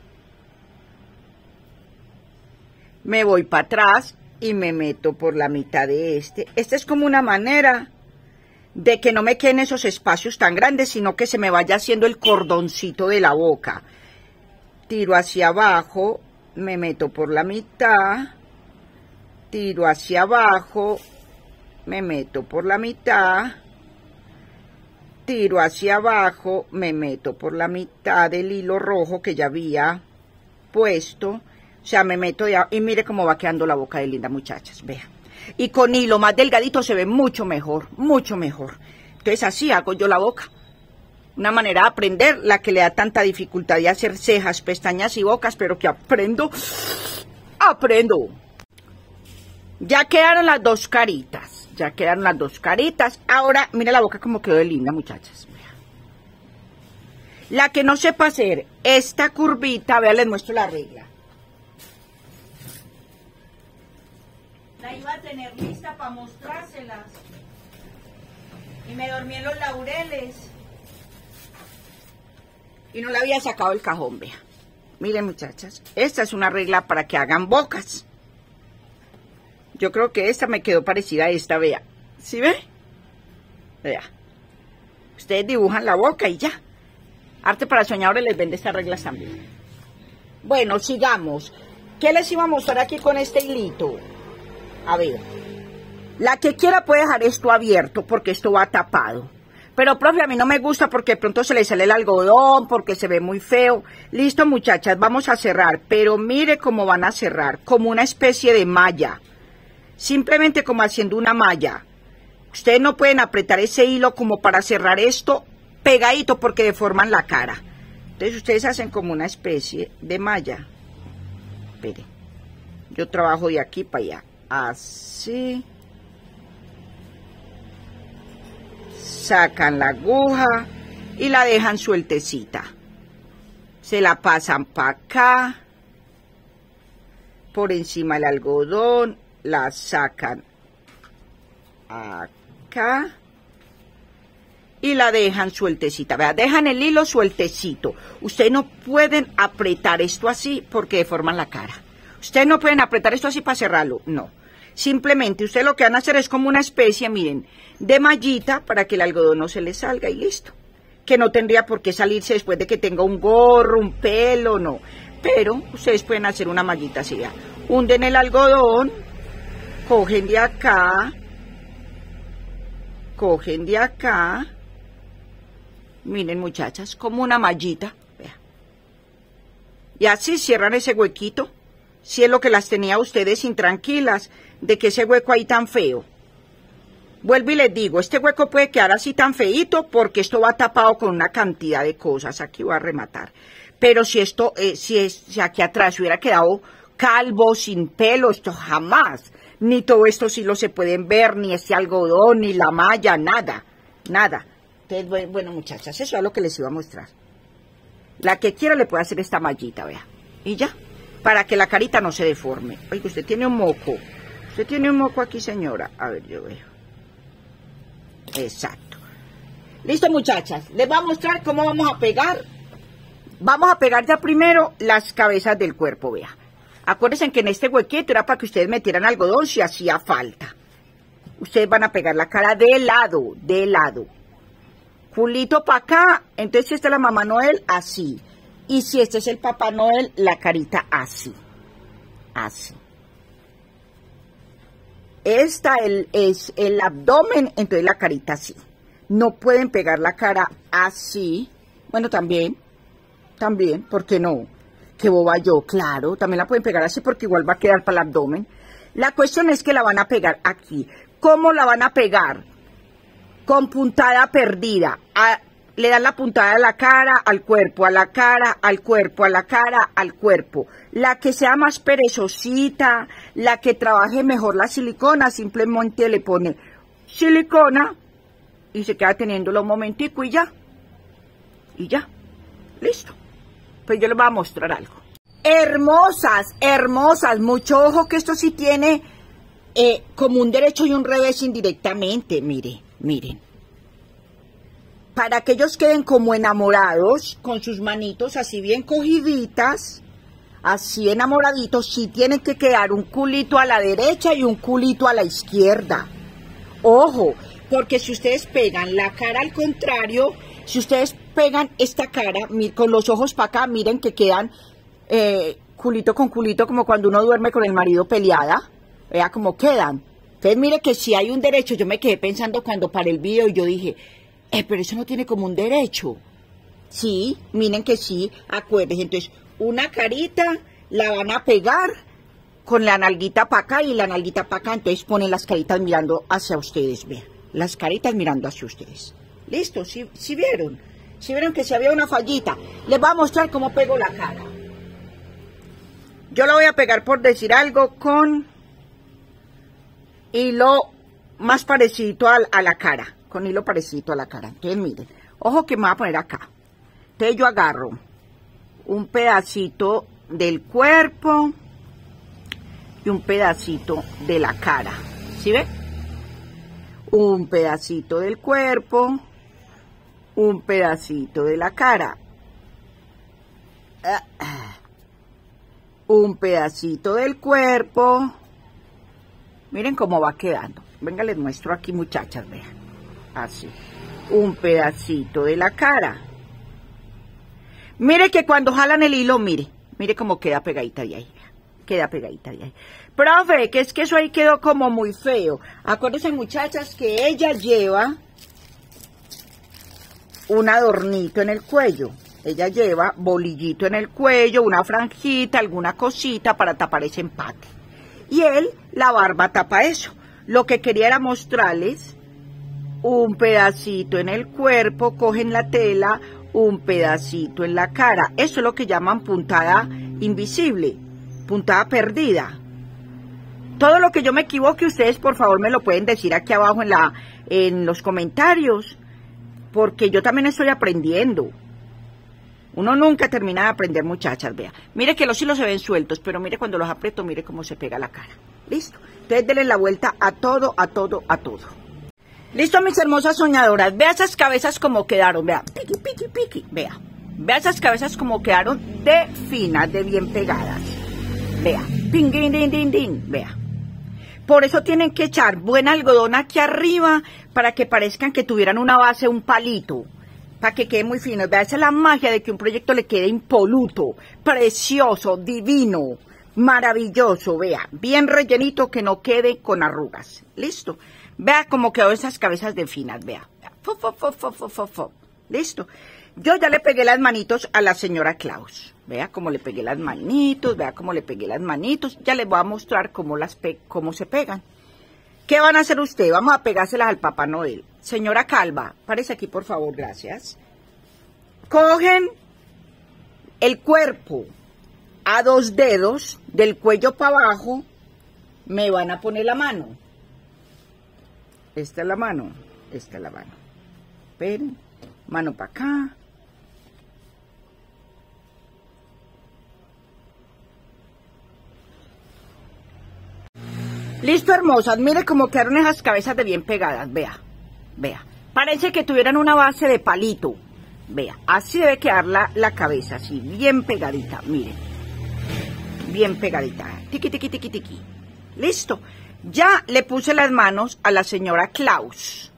Me voy para atrás y me meto por la mitad de este. Esta es como una manera de que no me queden esos espacios tan grandes, sino que se me vaya haciendo el cordoncito de la boca. Tiro hacia abajo. Me meto por la mitad, tiro hacia abajo, me meto por la mitad, tiro hacia abajo, me meto por la mitad del hilo rojo que ya había puesto, o sea, me meto y mire cómo va quedando la boca de linda, muchachas, vean. Y con hilo más delgadito se ve mucho mejor, mucho mejor. Entonces así hago yo la boca. Una manera de aprender, la que le da tanta dificultad de hacer cejas, pestañas y bocas, pero que aprendo. Ya quedaron las dos caritas, Ahora, mira la boca como quedó de linda, muchachas. La que no sepa hacer esta curvita, vean, les muestro la regla. La iba a tener lista para mostrárselas. Y me dormí en los laureles. Y no le había sacado el cajón, vea. Miren, muchachas, esta es una regla para que hagan bocas. Yo creo que esta me quedó parecida a esta, vea. ¿Sí ve? Vea. Ustedes dibujan la boca y ya. Arte para Soñadores les vende estas reglas también. Bueno, sigamos. ¿Qué les iba a mostrar aquí con este hilito? A ver. La que quiera puede dejar esto abierto porque esto va tapado. Pero, profe, a mí no me gusta porque de pronto se le sale el algodón, porque se ve muy feo. Listo, muchachas, vamos a cerrar. Pero mire cómo van a cerrar. Como una especie de malla. Simplemente como haciendo una malla. Ustedes no pueden apretar ese hilo como para cerrar esto pegadito porque deforman la cara. Entonces ustedes hacen como una especie de malla. Esperen. Yo trabajo de aquí para allá. Así. Sacan la aguja y la dejan sueltecita. Se la pasan para acá. Por encima del algodón. La sacan acá. Y la dejan sueltecita. Vean, dejan el hilo sueltecito. Ustedes no pueden apretar esto así porque deforman la cara. Ustedes no pueden apretar esto así para cerrarlo. No. Simplemente ustedes lo que van a hacer es como una especie, miren, de mallita para que el algodón no se les salga y listo. Que no tendría por qué salirse después de que tenga un gorro, un pelo, no. Pero ustedes pueden hacer una mallita así, ya. Hunden el algodón, cogen de acá, cogen de acá. Miren, muchachas, como una mallita, vea. Y así cierran ese huequito, si es lo que las tenía ustedes intranquilas, de que ese hueco ahí tan feo. Vuelvo y les digo, este hueco puede quedar así tan feíto porque esto va tapado con una cantidad de cosas. Aquí voy a rematar. Pero si esto, si aquí atrás hubiera quedado calvo, sin pelo, esto jamás. Ni todo esto sí lo se pueden ver, ni este algodón, ni la malla, nada, nada. Entonces, bueno, muchachas, eso es lo que les iba a mostrar. La que quiera le puede hacer esta mallita, vea. Y ya, para que la carita no se deforme. Oiga, usted tiene un moco. Usted tiene un moco aquí, señora. A ver, yo veo. Exacto. Listo, muchachas. Les voy a mostrar cómo vamos a pegar. Vamos a pegar ya primero las cabezas del cuerpo, vea. Acuérdense que en este huequito era para que ustedes metieran algodón si hacía falta. Ustedes van a pegar la cara de lado, de lado. Culito para acá. Entonces, si esta es la mamá Noel, así. Y si este es el papá Noel, la carita así. Así. Esta es el abdomen, entonces la carita así. No pueden pegar la cara así. Bueno, también, ¿por qué no? Qué boba yo, claro, también la pueden pegar así porque igual va a quedar para el abdomen. La cuestión es que la van a pegar aquí. ¿Cómo la van a pegar? Con puntada perdida. Le dan la puntada a la cara, al cuerpo, a la cara, al cuerpo, a la cara, al cuerpo. La que sea más perezosita, la que trabaje mejor la silicona, simplemente le pone silicona y se queda teniéndolo un momentico y ya. Y ya. Listo. Pues yo les voy a mostrar algo. Hermosas, hermosas. Mucho ojo que esto sí tiene como un derecho y un revés indirectamente. Miren. Para que ellos queden como enamorados, con sus manitos así bien cogiditas, así enamoraditos, sí tienen que quedar un culito a la derecha y un culito a la izquierda. Ojo, porque si ustedes pegan la cara al contrario, si ustedes pegan esta cara con los ojos para acá, miren que quedan culito con culito, como cuando uno duerme con el marido peleada, vea cómo quedan. Entonces mire que si hay un derecho, yo me quedé pensando cuando paré el video y yo dije, pero eso no tiene como un derecho. Sí, miren que sí, acuérdense. Entonces, una carita la van a pegar con la nalguita para acá y la nalguita para acá. Entonces ponen las caritas mirando hacia ustedes, vean. Las caritas mirando hacia ustedes. ¿Listo? ¿Sí vieron? ¿Sí vieron que si había una fallita? Les voy a mostrar cómo pego la cara. Yo la voy a pegar, por decir algo, con hilo más parecido a la cara. Con hilo parecido a la cara. Entonces miren, ojo que me voy a poner acá. Entonces yo agarro un pedacito del cuerpo y un pedacito de la cara. ¿Sí ven? un pedacito del cuerpo, un pedacito de la cara, un pedacito del cuerpo. Miren cómo va quedando. Venga, les muestro aquí, muchachas, vean. Así. Un pedacito de la cara. Mire que cuando jalan el hilo, mire cómo queda pegadita de ahí. Queda pegadita de ahí. Profe, que es que eso ahí quedó como muy feo. Acuérdense, muchachas, que ella lleva un adornito en el cuello. Ella lleva bolillito en el cuello, una franjita, alguna cosita para tapar ese empate. Y él, la barba tapa eso. Lo que quería era mostrarles un pedacito en el cuerpo, cogen la tela, un pedacito en la cara. Eso es lo que llaman puntada invisible, puntada perdida. Todo lo que yo me equivoque, ustedes por favor me lo pueden decir aquí abajo en los comentarios, porque yo también estoy aprendiendo. Uno nunca termina de aprender, muchachas, vea. Mire que los hilos se ven sueltos, pero mire cuando los aprieto, mire cómo se pega la cara. ¿Listo? Entonces denle la vuelta a todo, a todo, a todo. ¿Listo, mis hermosas soñadoras? Vea esas cabezas como quedaron, vea. Piqui, piqui, piqui, vea. Vea esas cabezas como quedaron de finas, de bien pegadas. Vea. Ping, din, din, din, din, vea. Por eso tienen que echar buen algodón aquí arriba para que parezcan que tuvieran una base, un palito. Para que quede muy fino. Vea, esa es la magia de que un proyecto le quede impoluto, precioso, divino, maravilloso. Vea, bien rellenito, que no quede con arrugas. ¿Listo? Vea cómo quedó esas cabezas de finas. Vea. Fo, fo, fo, fo, fo, fo, fo. ¿Listo? Yo ya le pegué las manitos a la señora Claus. Vea cómo le pegué las manitos. Vea cómo le pegué las manitos. Ya les voy a mostrar cómo se pegan. ¿Qué van a hacer ustedes? Vamos a pegárselas al Papá Noel. Señora Calva, párese aquí por favor, gracias. Cogen el cuerpo a 2 dedos, del cuello para abajo, me van a poner la mano. Esta es la mano, esta es la mano. Esperen, mano para acá. Listo, hermosas, mire cómo quedaron esas cabezas de bien pegadas, vea, vea. Parece que tuvieran una base de palito, vea, así debe quedar la cabeza, así, bien pegadita, miren. Bien pegadita, tiqui, tiqui, tiqui, tiqui. Listo, ya le puse las manos a la señora Claus.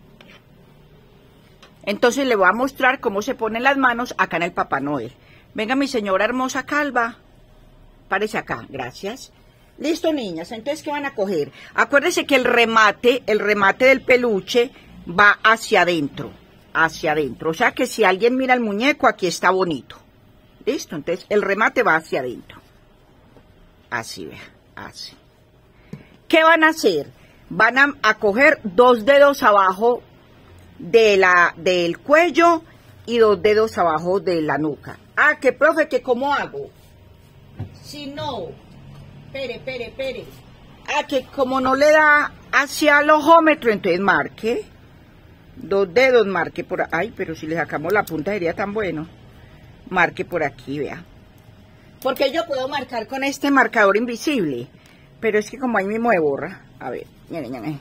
Entonces le voy a mostrar cómo se ponen las manos acá en el Papá Noel. Venga, mi señora hermosa calva, párese acá, gracias. Listo, niñas, entonces, ¿qué van a coger? Acuérdense que el remate del peluche va hacia adentro, o sea que si alguien mira el muñeco, aquí está bonito. Listo, entonces el remate va hacia adentro. Así, vea, así. ¿Qué van a hacer? Van a coger 2 dedos abajo del cuello y 2 dedos abajo de la nuca. Ah, que profe, que ¿cómo hago? Si no... Espere. Ah, que como no le da hacia el ojómetro, entonces marque. 2 dedos, marque por... Ay, pero si le sacamos la punta sería tan bueno. Marque por aquí, vea. Porque yo puedo marcar con este marcador invisible. Pero es que como ahí mismo me borra. A ver, miren.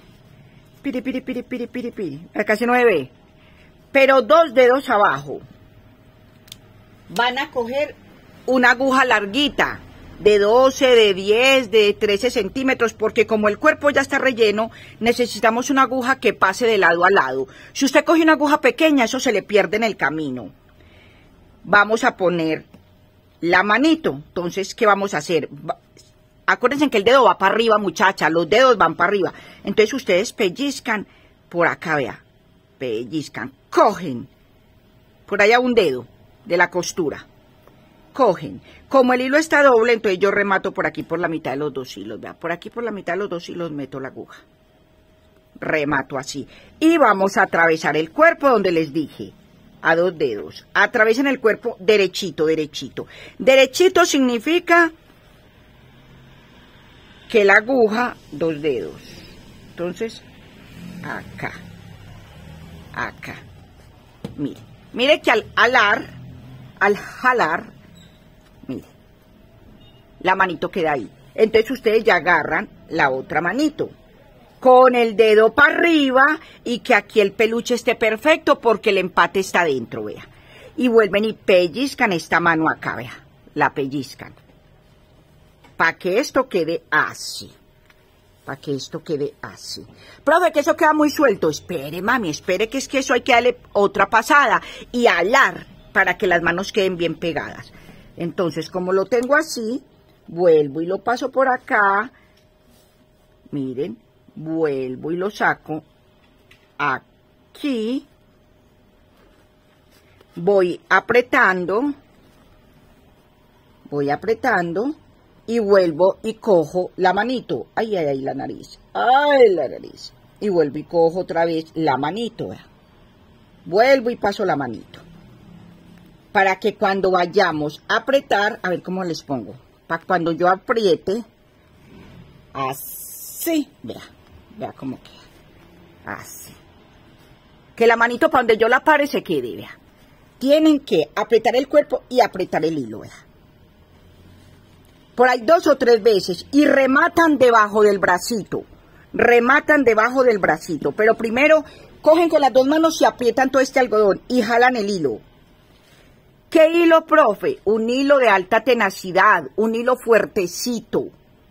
Piri. Acá se no se ve. Pero 2 dedos abajo. Van a coger una aguja larguita. De 12, de 10, de 13 centímetros, porque como el cuerpo ya está relleno, necesitamos una aguja que pase de lado a lado. Si usted coge una aguja pequeña, eso se le pierde en el camino. Vamos a poner la manito. Entonces, ¿qué vamos a hacer? Acuérdense que el dedo va para arriba, muchacha, los dedos van para arriba. Entonces, ustedes pellizcan por acá, vea, pellizcan, cogen por allá un dedo de la costura. Cogen, como el hilo está doble, entonces yo remato por aquí por la mitad de los 2 hilos, vea, por aquí por la mitad de los 2 hilos meto la aguja, remato así, y vamos a atravesar el cuerpo donde les dije, a 2 dedos, atraviesen el cuerpo derechito, derechito significa que la aguja 2 dedos, entonces, acá, mire que al jalar, mire, la manito queda ahí. Entonces ustedes ya agarran la otra manito. con el dedo para arriba y que aquí el peluche esté perfecto porque el empate está dentro, vea. Y vuelven y pellizcan esta mano acá, vea. La pellizcan. Para que esto quede así. Para que esto quede así. Profe, que eso queda muy suelto. Espere, mami, espere, que es que eso hay que darle otra pasada y alar para que las manos queden bien pegadas. Entonces, como lo tengo así, vuelvo y lo paso por acá. Miren, vuelvo y lo saco aquí. Voy apretando y vuelvo y cojo la manito. Ay, ay, ay, la nariz. Ay, la nariz. Y vuelvo y cojo otra vez la manito. ¿Vea? Vuelvo y paso la manito. Para que cuando vayamos a apretar, a ver cómo les pongo. Para cuando yo apriete, así. Vea cómo queda. Así. Que la manito para donde yo la pare se quede, vea. Tienen que apretar el cuerpo y apretar el hilo, vea. Por ahí 2 o 3 veces y rematan debajo del bracito. Rematan debajo del bracito. Pero primero cogen con las 2 manos y aprietan todo este algodón y jalan el hilo. ¿Qué hilo, profe? Un hilo de alta tenacidad, un hilo fuertecito.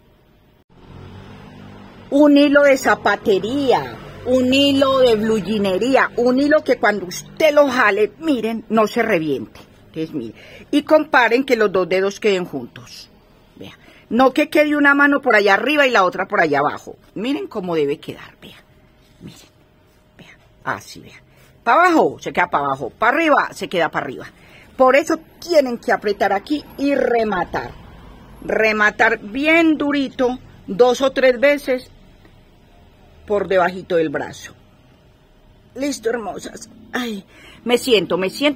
Un hilo de zapatería, un hilo de bluginería, un hilo que cuando usted lo jale, miren, no se reviente. Entonces, miren, y comparen que los 2 dedos queden juntos. Vea, no que quede una mano por allá arriba y la otra por allá abajo. Miren cómo debe quedar, vea. Miren, vea, así, vea. Para abajo se queda para abajo, para arriba se queda para arriba. Por eso tienen que apretar aquí y rematar. Rematar bien durito, 2 o 3 veces por debajito del brazo. Listo, hermosas. Ay, me siento.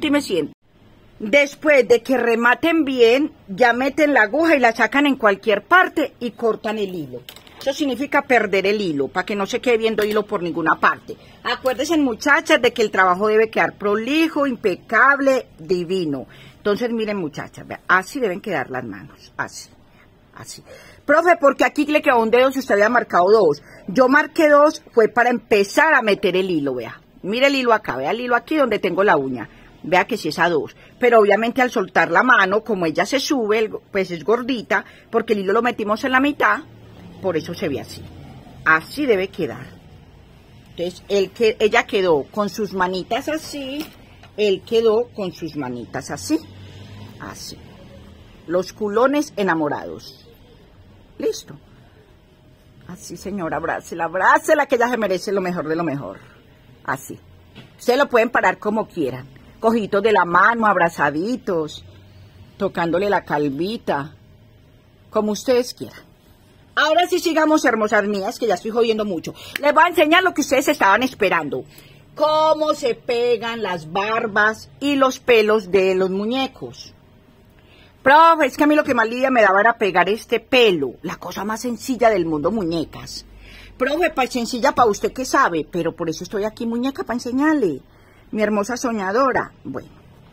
Después de que rematen bien, ya meten la aguja y la sacan en cualquier parte y cortan el hilo. Eso significa perder el hilo, para que no se quede viendo hilo por ninguna parte. Acuérdense, muchachas, de que el trabajo debe quedar prolijo, impecable, divino. Entonces, miren, muchachas, así deben quedar las manos, así. Profe, porque aquí le quedó un dedo si usted había marcado 2. Yo marqué 2, fue para empezar a meter el hilo, vea. Mire el hilo acá, vea el hilo aquí donde tengo la uña. Vea que sí es a 2. Pero obviamente al soltar la mano, como ella se sube, pues es gordita, porque el hilo lo metimos en la mitad, por eso se ve así. Así debe quedar. Entonces, ella quedó con sus manitas así, él quedó con sus manitas así. Así. Los culones enamorados. Listo. Así, señora, abrácela, que ella se merece lo mejor de lo mejor. Así. Ustedes lo pueden parar como quieran. Cogiditos de la mano, abrazaditos, tocándole la calvita, como ustedes quieran. Ahora sí sigamos, hermosas mías, que ya estoy jodiendo mucho. Les voy a enseñar lo que ustedes estaban esperando. Cómo se pegan las barbas y los pelos de los muñecos. Profe, es que a mí lo que más lidia me daba era pegar este pelo. La cosa más sencilla del mundo, muñecas. Profe, pues sencilla para usted que sabe, pero por eso estoy aquí, muñeca, para enseñarle. Mi hermosa soñadora. Bueno.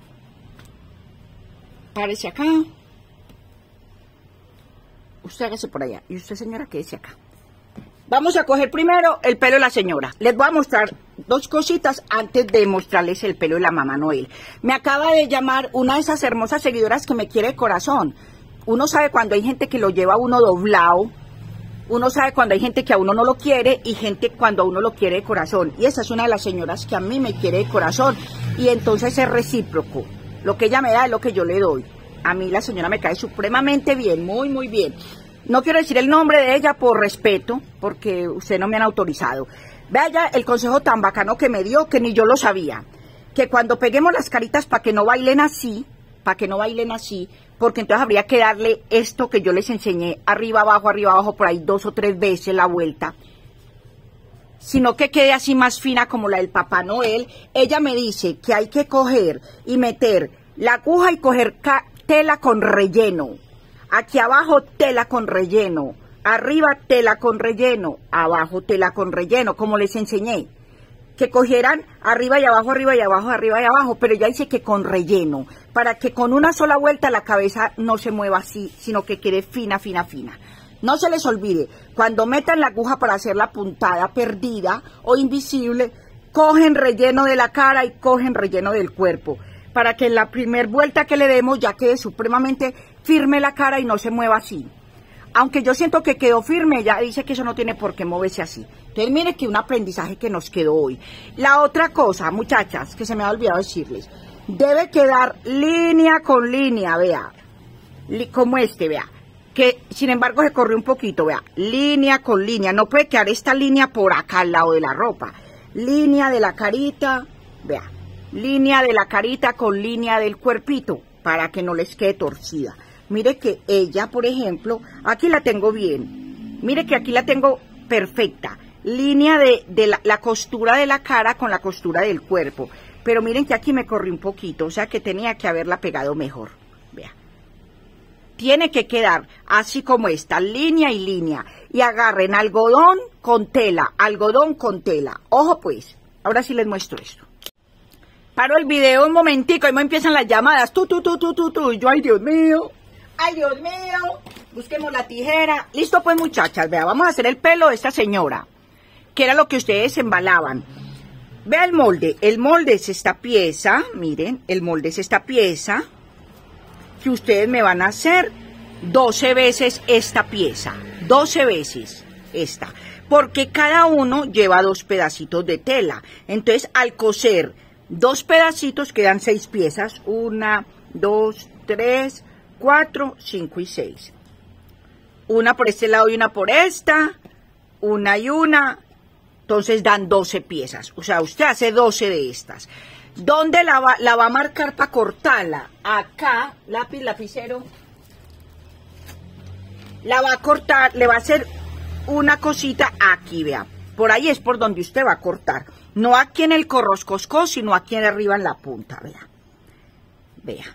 Párese acá. Usted hágase por allá. Y usted, señora, quédese acá. Vamos a coger primero el pelo de la señora. Les voy a mostrar 2 cositas antes de mostrarles el pelo de la mamá Noel. Me acaba de llamar una de esas hermosas seguidoras que me quiere de corazón. Uno sabe cuando hay gente que lo lleva a uno doblado. Uno sabe cuando hay gente que a uno no lo quiere y gente cuando a uno lo quiere de corazón. Y esa es una de las señoras que a mí me quiere de corazón. Y entonces es recíproco. Lo que ella me da es lo que yo le doy. A mí la señora me cae supremamente bien, muy, muy bien. No quiero decir el nombre de ella por respeto, porque ustedes no me han autorizado. Vea el consejo tan bacano que me dio, que ni yo lo sabía. Que cuando peguemos las caritas para que no bailen así, porque entonces habría que darle esto que yo les enseñé, arriba, abajo, por ahí 2 o 3 veces la vuelta. Sino que quede así más fina como la del Papá Noel. Ella me dice que hay que coger y meter la aguja y coger tela con relleno. Aquí abajo tela con relleno, arriba tela con relleno, abajo tela con relleno, como les enseñé. Que cogieran arriba y abajo, pero ya dice que con relleno, para que con una sola vuelta la cabeza no se mueva así, sino que quede fina. No se les olvide, cuando metan la aguja para hacer la puntada perdida o invisible, cogen relleno de la cara y cogen relleno del cuerpo, para que en la primer vuelta que le demos ya quede supremamente firme la cara y no se mueva así. Aunque yo siento que quedó firme, ella dice que eso no tiene por qué moverse así. Entonces mire que un aprendizaje que nos quedó hoy. La otra cosa, muchachas, que se me ha olvidado decirles, debe quedar línea con línea, vea, como vea. Que sin embargo se corrió un poquito, vea, línea con línea, no puede quedar esta línea por acá al lado de la ropa, línea de la carita, vea, línea de la carita con línea del cuerpito, para que no les quede torcida. Mire que ella, por ejemplo, aquí la tengo bien, mire que aquí la tengo perfecta, línea de la costura de la cara con la costura del cuerpo, pero miren que aquí me corrí un poquito, o sea que tenía que haberla pegado mejor, vea. Tiene que quedar así como esta, línea y línea. Y agarren algodón con tela, algodón con tela. Ojo pues, ahora sí les muestro esto. Paro el video un momentico y me empiezan las llamadas. Tú. Yo, ay Dios mío, busquemos la tijera. Listo pues muchachas, vea, vamos a hacer el pelo de esta señora, que era lo que ustedes embalaban. Vea el molde es esta pieza, miren, el molde es esta pieza. Que ustedes me van a hacer 12 veces esta pieza, 12 veces esta, porque cada uno lleva 2 pedacitos de tela. Entonces al coser 2 pedacitos quedan 6 piezas, 1, 2, 3, 4, 5 y 6. Una por este lado y una por esta, una y una, entonces dan 12 piezas, o sea, usted hace 12 de estas. ¿Dónde la va a marcar para cortarla? Acá, lápiz, lapicero. La va a cortar, le va a hacer una cosita aquí, vea. Por ahí es por donde usted va a cortar. No aquí en el corroscoscó, sino aquí arriba en la punta, vea. Vea.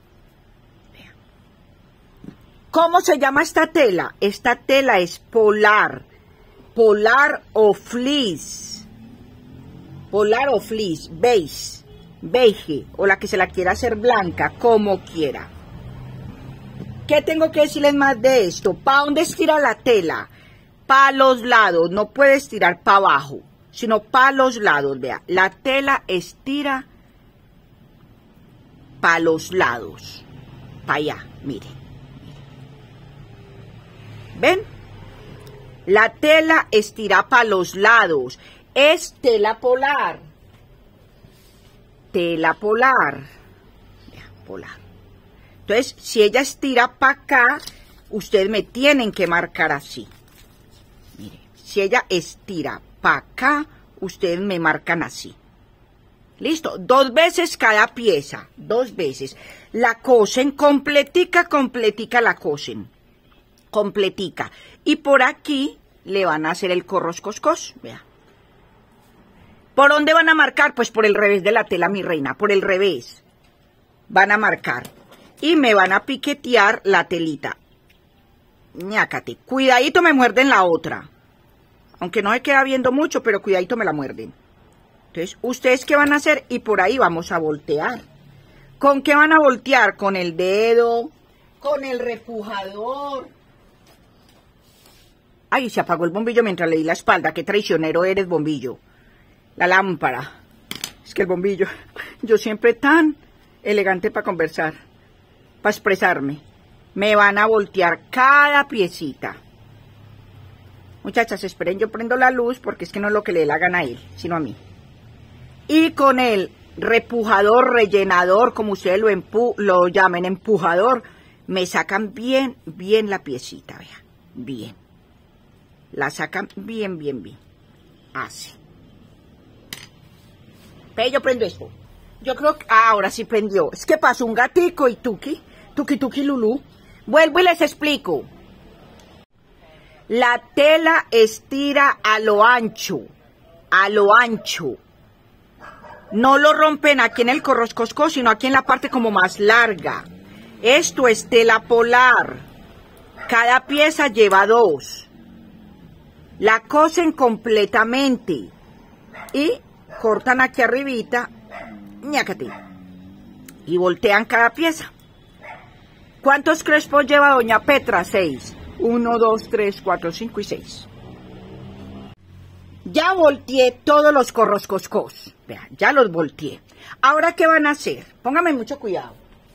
¿Cómo se llama esta tela? Esta tela es polar. Polar o fleece. Polar o fleece, beige, o la que se la quiera hacer blanca, como quiera. ¿Qué tengo que decirles más de esto? ¿Para dónde estira la tela? Para los lados, no puede estirar para abajo, sino para los lados, vea. La tela estira para los lados, para allá, mire. ¿Ven? La tela estira para los lados, es tela polar. Tela polar, polar. Entonces, si ella estira para acá, ustedes me tienen que marcar así. Mire, si ella estira para acá, ustedes me marcan así. Listo, 2 veces cada pieza, 2 veces. La cosen completica la cosen, completica. Y por aquí le van a hacer el corroscoscos, vea. ¿Por dónde van a marcar? Pues por el revés de la tela, mi reina, por el revés. Van a marcar. Y me van a piquetear la telita. Ñácate. Cuidadito me muerden la otra. Aunque no me queda viendo mucho, pero cuidadito me la muerden. Entonces, ¿ustedes qué van a hacer? Y por ahí vamos a voltear. ¿Con qué van a voltear? Con el dedo, con el repujador. Ay, se apagó el bombillo mientras le di la espalda. Qué traicionero eres, bombillo. La lámpara, es que el bombillo, yo siempre tan elegante para conversar, para expresarme. Me van a voltear cada piecita. Muchachas, esperen, yo prendo la luz porque es que no es lo que le dé la gana a él, sino a mí. Y con el repujador, rellenador, como ustedes lo llamen, empujador, me sacan bien la piecita, vea, bien. La sacan bien. Así. Pero yo prendo esto. Yo creo que ahora sí prendió. Es que pasó un gatico y tuki lulú. Vuelvo y les explico. La tela estira a lo ancho. No lo rompen aquí en el corroscoscó, sino aquí en la parte como más larga. Esto es tela polar. Cada pieza lleva 2. La cosen completamente. Y cortan aquí arribita, ñácate, y voltean cada pieza. ¿Cuántos crespos lleva doña Petra? 6. 1, 2, 3, 4, 5 y 6. Ya volteé todos los corroscoscos. Vean, ya los volteé. Ahora, ¿qué van a hacer? Pónganme mucho cuidado.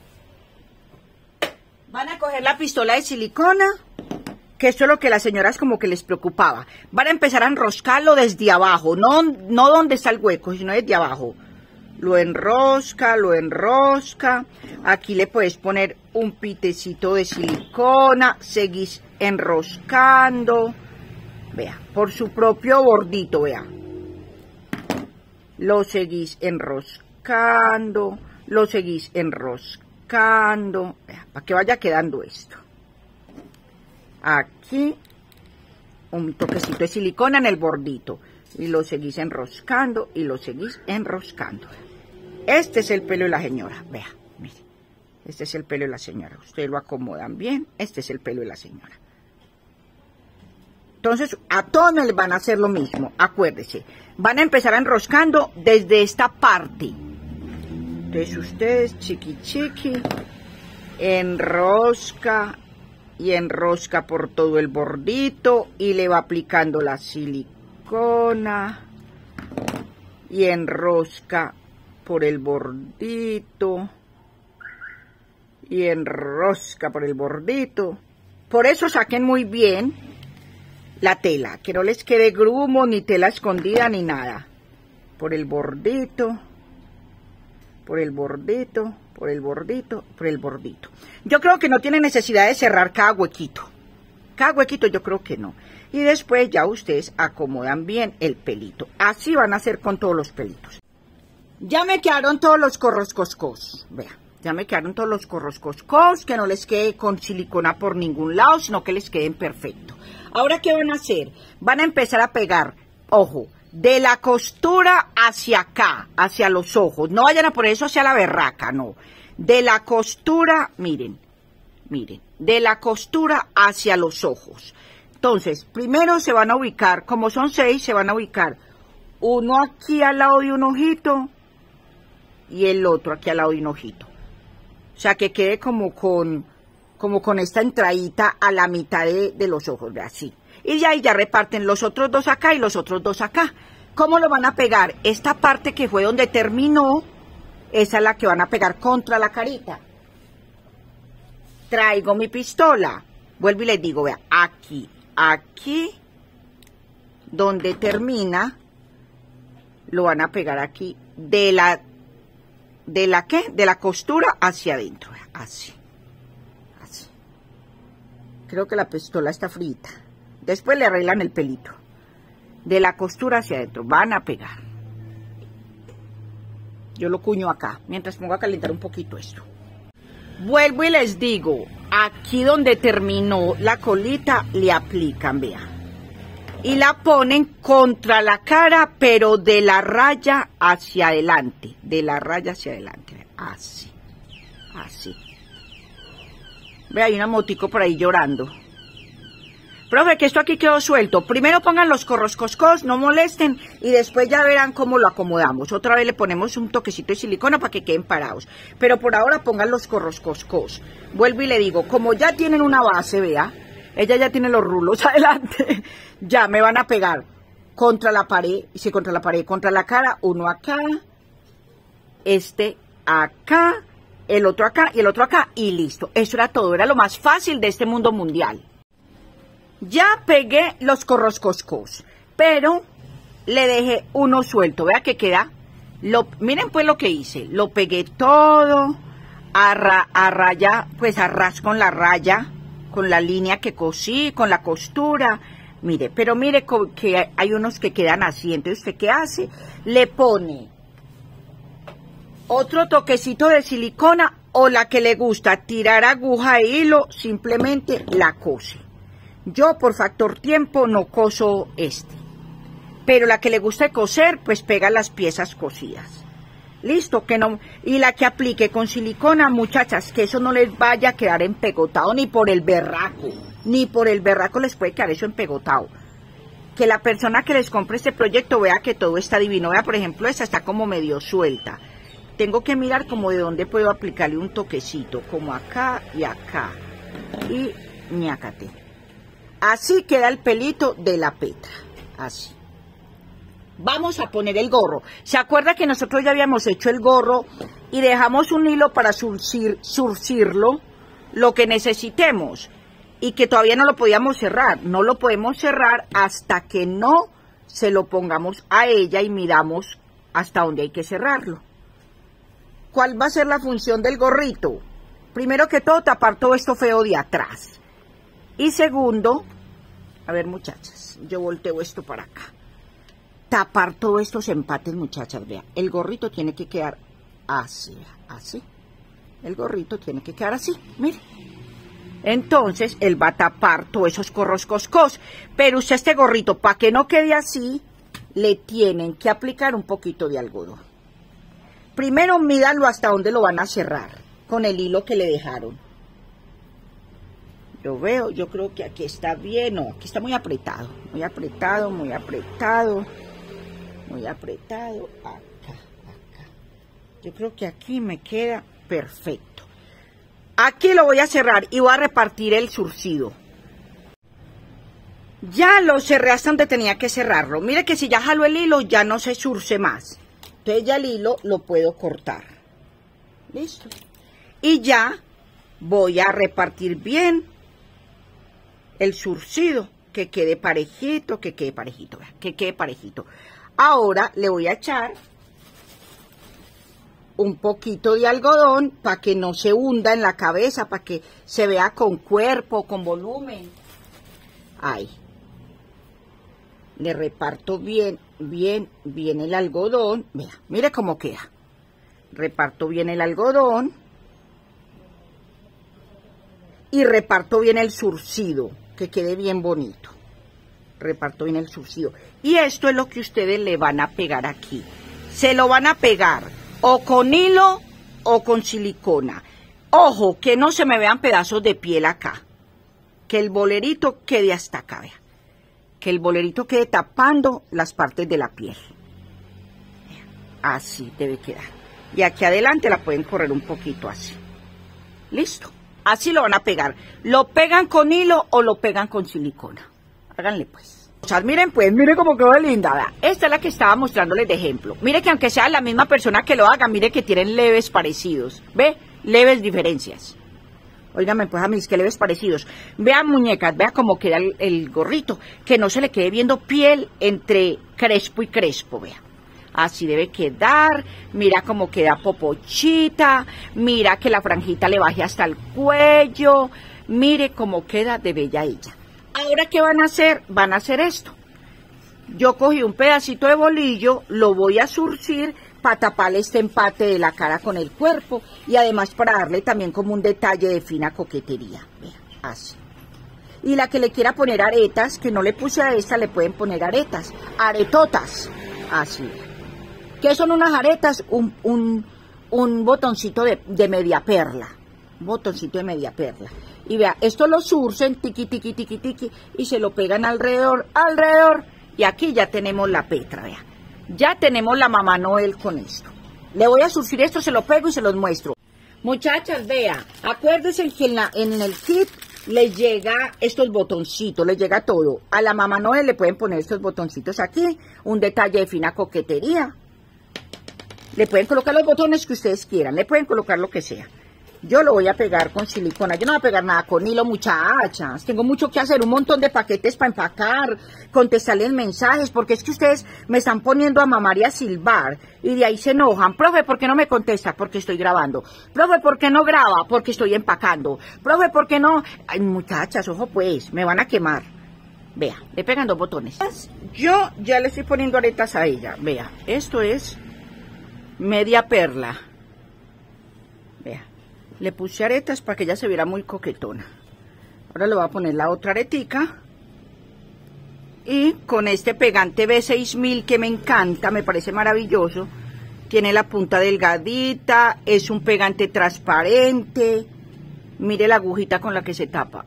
Van a coger la pistola de silicona, que esto es lo que a las señoras como que les preocupaba. Van a empezar a enroscarlo desde abajo, no donde está el hueco, sino desde abajo. Lo enrosca. Aquí le puedes poner un pitecito de silicona, seguís enroscando. Vea, por su propio bordito, vea. Lo seguís enroscando, vea, para que vaya quedando esto. Aquí, un toquecito de silicona en el bordito. Y lo seguís enroscando, Este es el pelo de la señora, vea, mire. Este es el pelo de la señora. Ustedes lo acomodan bien, este es el pelo de la señora. Entonces, a todos les van a hacer lo mismo, acuérdense. Van a empezar enroscando desde esta parte. Entonces, ustedes, chiqui, enrosca y enrosca por todo el bordito y le va aplicando la silicona y enrosca por el bordito y enrosca por el bordito. Por eso saquen muy bien la tela, que no les quede grumo, ni tela escondida, ni nada. Por el bordito, por el bordito. Yo creo que no tiene necesidad de cerrar cada huequito. Yo creo que no. Y después ya ustedes acomodan bien el pelito. Así van a hacer con todos los pelitos. Ya me quedaron todos los corroscoscos. Vean, ya me quedaron todos los corroscoscos, que no les quede con silicona por ningún lado, sino que les queden perfecto. Ahora, ¿qué van a hacer? Van a empezar a pegar, ojo, de la costura hacia acá, hacia los ojos. No vayan a poner eso hacia la berraca, no. De la costura, miren, de la costura hacia los ojos. Entonces, primero se van a ubicar, como son 6, se van a ubicar uno aquí al lado de un ojito y el otro aquí al lado de un ojito. O sea, que quede como con esta entradita a la mitad de los ojos, de así. Y ya ahí ya reparten los otros 2 acá y los otros 2 acá. ¿Cómo lo van a pegar? Esta parte que fue donde terminó, esa es la que van a pegar contra la carita. Traigo mi pistola. Vuelvo y les digo, vea, aquí, donde termina, lo van a pegar aquí, ¿de la qué? De la costura hacia adentro, vea, así. Creo que la pistola está frita. Después le arreglan el pelito. De la costura hacia adentro. Van a pegar. Yo lo cuño acá. Mientras pongo a calentar un poquito esto. Vuelvo y les digo. Aquí donde terminó la colita, le aplican, vean. Y la ponen contra la cara, pero de la raya hacia adelante. De la raya hacia adelante. Así. Así. Ve, hay una motico por ahí llorando. Profe, que esto aquí quedó suelto. Primero pongan los corroscoscos, no molesten, y después ya verán cómo lo acomodamos. Otra vez le ponemos un toquecito de silicona para que queden parados. Pero por ahora pongan los corroscoscos. Vuelvo y le digo, como ya tienen una base, vea, ella ya tiene los rulos adelante, ya me van a pegar contra la pared, sí, contra la pared, contra la cara, uno acá, este acá, el otro acá y el otro acá, y listo. Eso era todo, era lo más fácil de este mundo mundial. Ya pegué los corroscoscos, pero le dejé uno suelto, vea que queda. Miren pues lo que hice, lo pegué todo, a raya, pues a ras con la raya, con la línea que cosí, con la costura. Mire, pero mire que hay unos que quedan así, entonces ¿usted qué hace? Le pone otro toquecito de silicona o la que le gusta, tirar aguja e hilo, simplemente la cose. Yo por factor tiempo no coso pero la que le gusta coser, pues pega las piezas cosidas. Listo, que no, y la que aplique con silicona, muchachas, que eso no les vaya a quedar empegotado ni por el berraco les puede quedar eso empegotado. Que la persona que les compre este proyecto vea que todo está divino. Vea, por ejemplo, esta está como medio suelta. Tengo que mirar como de dónde puedo aplicarle un toquecito, como acá y acá. Y ñácate. Así queda el pelito de la Petra, así. Vamos a poner el gorro. ¿Se acuerda que nosotros ya habíamos hecho el gorro y dejamos un hilo para surcirlo lo que necesitemos? Y que todavía no lo podíamos cerrar. No lo podemos cerrar hasta que no se lo pongamos a ella y miramos hasta dónde hay que cerrarlo. ¿Cuál va a ser la función del gorrito? Primero que todo, tapar todo esto feo de atrás. Y segundo, a ver muchachas, yo volteo esto para acá. Tapar todos estos empates, muchachas, vean. El gorrito tiene que quedar así, así. El gorrito tiene que quedar así, miren. Entonces, él va a tapar todos esos corroscoscos. Pero usted este gorrito, para que no quede así, le tienen que aplicar un poquito de algodón. Primero, mídanlo hasta donde lo van a cerrar, con el hilo que le dejaron. Yo veo, yo creo que aquí está bien, no, aquí está muy apretado, muy apretado, muy apretado. Muy apretado, acá, acá. Yo creo que aquí me queda perfecto. Aquí lo voy a cerrar y voy a repartir el surcido. Ya lo cerré hasta donde tenía que cerrarlo. Mire que si ya jalo el hilo, ya no se surce más. Entonces ya el hilo lo puedo cortar. Listo. Y ya voy a repartir bien el surcido. Que quede parejito, que quede parejito, que quede parejito. Ahora le voy a echar un poquito de algodón para que no se hunda en la cabeza, para que se vea con cuerpo, con volumen. Ahí. Le reparto bien el algodón. Vea, mire cómo queda. Reparto bien el algodón. Y reparto bien el surcido, que quede bien bonito. Reparto bien el surcido. Y esto es lo que ustedes le van a pegar aquí. Se lo van a pegar o con hilo o con silicona. Ojo, que no se me vean pedazos de piel acá. Que el bolerito quede hasta acá, vea. Que el bolerito quede tapando las partes de la piel. Así debe quedar. Y aquí adelante la pueden correr un poquito así. Listo. Así lo van a pegar. ¿Lo pegan con hilo o lo pegan con silicona? Háganle pues. O sea, miren pues, miren cómo quedó linda. ¿Verdad? Esta es la que estaba mostrándoles de ejemplo. Mire que aunque sea la misma persona que lo haga, mire que tienen leves parecidos. ¿Ve? Leves diferencias. Óigame pues a mis que leves parecidos. Vean muñecas, vean cómo queda el gorrito. Que no se le quede viendo piel entre crespo y crespo, vean. Así debe quedar, mira cómo queda popochita, mira que la franjita le baje hasta el cuello, mire cómo queda de bella ella. Ahora, ¿qué van a hacer? Van a hacer esto. Yo cogí un pedacito de bolillo, lo voy a surcir para taparle este empate de la cara con el cuerpo y además para darle también como un detalle de fina coquetería. Vean, así. Y la que le quiera poner aretas, que no le puse a esta, le pueden poner aretas, aretotas, así. ¿Qué son unas aretas? Un botoncito de media perla. Un botoncito de media perla. Y vea, esto lo surcen, tiqui, tiqui, tiqui, tiqui, y se lo pegan alrededor. Y aquí ya tenemos la Petra, vea. Ya tenemos la Mamá Noel con esto. Le voy a surcir esto, se lo pego y se los muestro. Muchachas, vea, acuérdense que en el kit les llega estos botoncitos, les llega todo. A la Mamá Noel le pueden poner estos botoncitos aquí, un detalle de fina coquetería. Le pueden colocar los botones que ustedes quieran, le pueden colocar lo que sea. Yo lo voy a pegar con silicona, yo no voy a pegar nada con hilo, muchachas. Tengo mucho que hacer, un montón de paquetes para empacar, contestarles mensajes, porque es que ustedes me están poniendo a mamar y a silbar, y de ahí se enojan. Profe, ¿por qué no me contesta? Porque estoy grabando. Profe, ¿por qué no graba? Porque estoy empacando. Profe, ¿por qué no? Ay, muchachas, ojo pues, me van a quemar. Vea, le pegan dos botones. Yo ya le estoy poniendo aretas a ella, vea, esto es media perla. Vea, le puse aretas para que ella se viera muy coquetona. Ahora le voy a poner la otra aretica. Y con este pegante B6000 que me encanta, me parece maravilloso. Tiene la punta delgadita, es un pegante transparente. Mire la agujita con la que se tapa.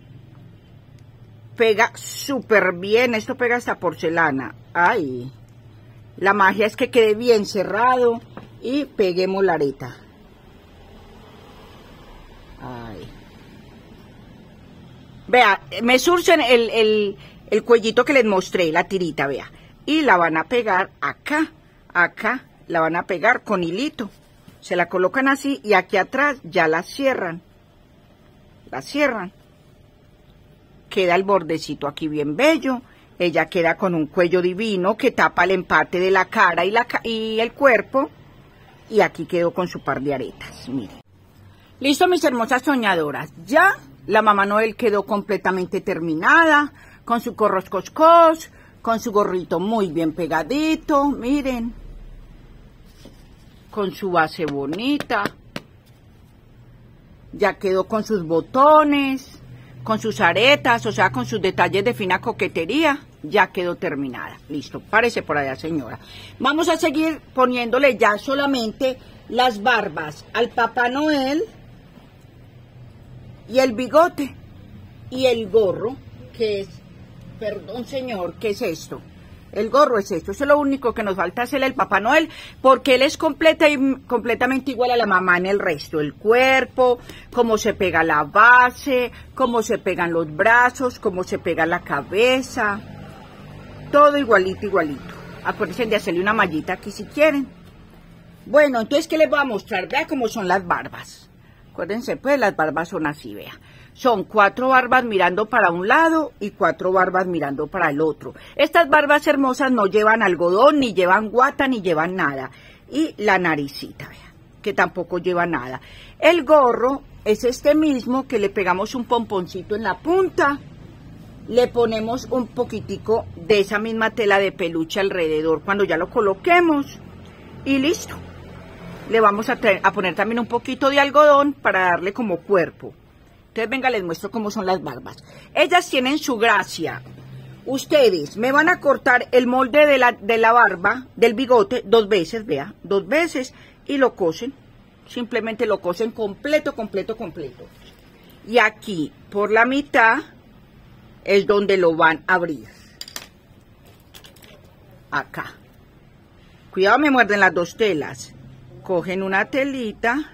Pega súper bien, esto pega hasta porcelana. Ay, la magia es que quede bien cerrado y peguemos la areta. Ay. Vea, me surcen el cuellito que les mostré, la tirita, vea. Y la van a pegar acá, la van a pegar con hilito. Se la colocan así y aquí atrás ya la cierran. La cierran. Queda el bordecito aquí bien bello. Ella queda con un cuello divino que tapa el empate de la cara y el cuerpo. Y aquí quedó con su par de aretas, miren. Listo, mis hermosas soñadoras. Ya la Mamá Noel quedó completamente terminada, con su corroscoscos, con su gorrito muy bien pegadito, miren. Con su base bonita. Ya quedó con sus botones, con sus aretas, o sea, con sus detalles de fina coquetería. Ya quedó terminada. Listo, párese por allá, señora. Vamos a seguir poniéndole ya solamente las barbas al Papá Noel y el bigote y el gorro, que es, perdón señor, ¿qué es esto? El gorro es esto, eso es lo único que nos falta hacerle al Papá Noel, porque él es completamente igual a la mamá en el resto, el cuerpo, cómo se pega la base, cómo se pegan los brazos, cómo se pega la cabeza, todo igualito, igualito. Acuérdense de hacerle una mallita aquí si quieren. Bueno, entonces, ¿qué les voy a mostrar? Vea cómo son las barbas. Acuérdense, pues, las barbas son así, vea. Son 4 barbas mirando para un lado y 4 barbas mirando para el otro. Estas barbas hermosas no llevan algodón, ni llevan guata, ni llevan nada. Y la naricita, vea, que tampoco lleva nada. El gorro es este mismo, que le pegamos un pomponcito en la punta. Le ponemos un poquitico de esa misma tela de peluche alrededor cuando ya lo coloquemos. Y listo. Le vamos a poner también un poquito de algodón para darle como cuerpo. Entonces, venga, les muestro cómo son las barbas. Ellas tienen su gracia. Ustedes me van a cortar el molde de la barba, del bigote, 2 veces, vea, 2 veces, y lo cosen. Simplemente lo cosen completo. Y aquí, por la mitad, es donde lo van a abrir. Acá. Cuidado, me muerden las 2 telas. Cogen una telita,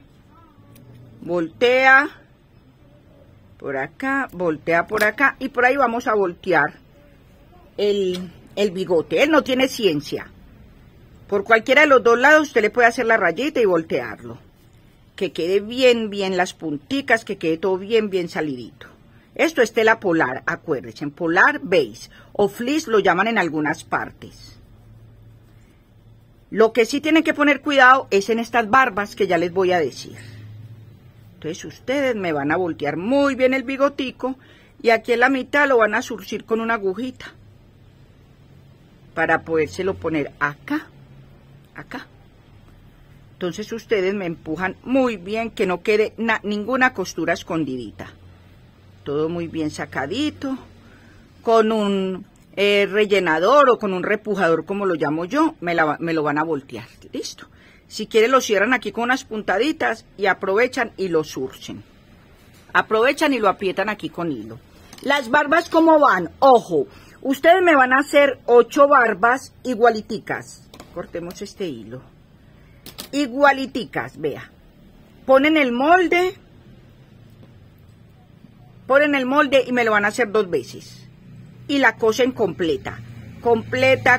voltea por acá, voltea por acá, y por ahí vamos a voltear el bigote. Él no tiene ciencia. Por cualquiera de los 2 lados usted le puede hacer la rayita y voltearlo. Que quede bien las punticas, que quede todo bien salidito. Esto es tela polar, acuérdense, en polar beige o fleece lo llaman en algunas partes. Lo que sí tienen que poner cuidado es en estas barbas que ya les voy a decir. Entonces ustedes me van a voltear muy bien el bigotico y aquí en la mitad lo van a surcir con una agujita para podérselo poner acá. Entonces ustedes me empujan muy bien, que no quede ninguna costura escondidita. Todo muy bien sacadito, con un rellenador o con un repujador, como lo llamo yo, me lo van a voltear. Listo. Si quieren lo cierran aquí con unas puntaditas y aprovechan y lo surcen. Aprovechan y lo aprietan aquí con hilo. Las barbas, ¿cómo van? Ojo, ustedes me van a hacer 8 barbas igualiticas. Cortemos este hilo. Igualiticas, vea. Ponen el molde y me lo van a hacer 2 veces. Y la cosen completa. Completa,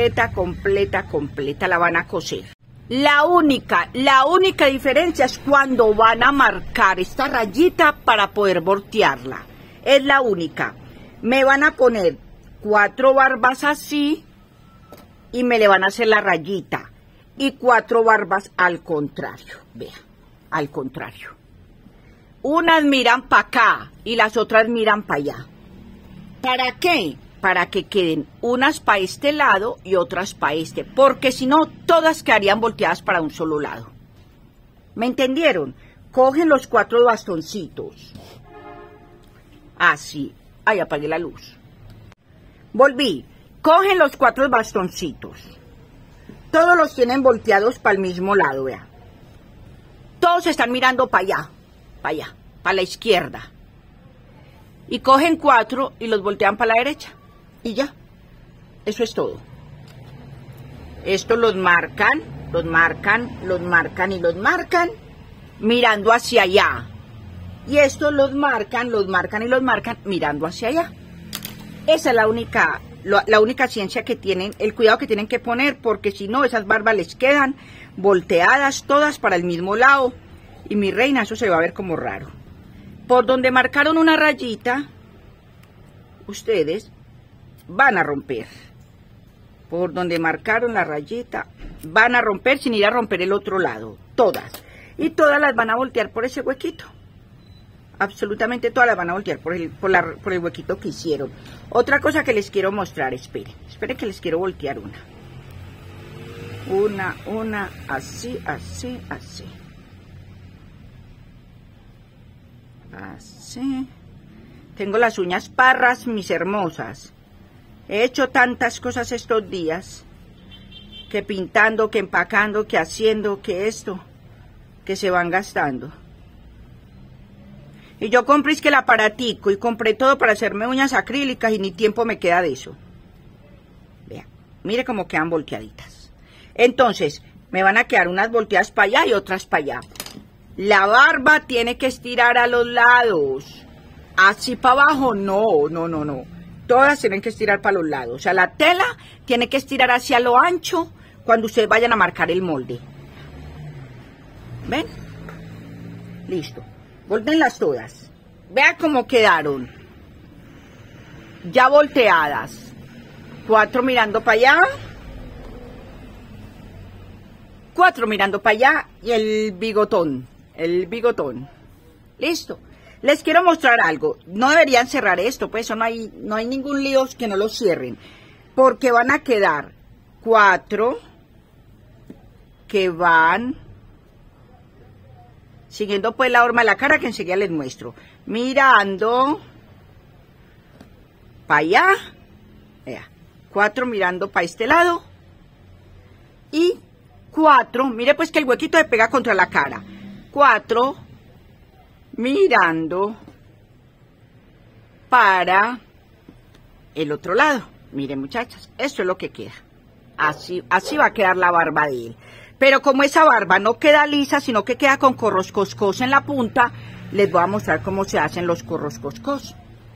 la van a coser. La única diferencia es cuando van a marcar esta rayita para poder voltearla. Es la única. Me van a poner 4 barbas así y me le van a hacer la rayita. Y 4 barbas al contrario. Vea, al contrario. Unas miran para acá y las otras miran para allá. ¿Para qué? Para que queden unas para este lado y otras para este, porque si no, todas quedarían volteadas para un solo lado. ¿Me entendieron? Cogen los 4 bastoncitos. Así. Ay, apagué la luz. Volví. Cogen los 4 bastoncitos. Todos los tienen volteados para el mismo lado, vea. Todos están mirando para allá, para la izquierda. Y cogen 4 y los voltean para la derecha. Y ya. Eso es todo. Esto los marcan, mirando hacia allá. Y estos los marcan mirando hacia allá. Esa es la única ciencia que tienen, el cuidado que tienen que poner, porque si no, esas barbas les quedan volteadas todas para el mismo lado. Y mi reina, eso se va a ver como raro. Por donde marcaron una rayita, ustedes van a romper. Por donde marcaron la rayita, van a romper sin ir a romper el otro lado. Todas. Y todas las van a voltear por ese huequito. Absolutamente todas las van a voltear por el huequito que hicieron. Otra cosa que les quiero mostrar, esperen que les quiero voltear una, así, así, así. Así. Tengo las uñas parras, mis hermosas. He hecho tantas cosas estos días, que pintando, que empacando, que haciendo, que esto, que se van gastando. Y yo compré el aparatico y compré todo para hacerme uñas acrílicas y ni tiempo me queda de eso. Vean, mire cómo quedan volteaditas. Entonces, me van a quedar unas volteadas para allá y otras para allá. La barba tiene que estirar a los lados. Así para abajo, no. Todas tienen que estirar para los lados. O sea, la tela tiene que estirar hacia lo ancho cuando ustedes vayan a marcar el molde. ¿Ven? Listo. Voltéenlas todas. Vean cómo quedaron. Ya volteadas. 4 mirando para allá. 4 mirando para allá. Y el bigotón. Listo. Les quiero mostrar algo. No deberían cerrar esto, pues eso no hay ningún lío que no lo cierren. Porque van a quedar 4 que van siguiendo pues la horma de la cara que enseguida les muestro. Mirando para allá. Vea, 4 mirando para este lado. Y 4, mire pues que el huequito se pega contra la cara. 4 mirando para el otro lado. Miren, muchachas, esto es lo que queda. Así va a quedar la barba de él. Pero como esa barba no queda lisa, sino que queda con corros coscos en la punta, les voy a mostrar cómo se hacen los corros coscos.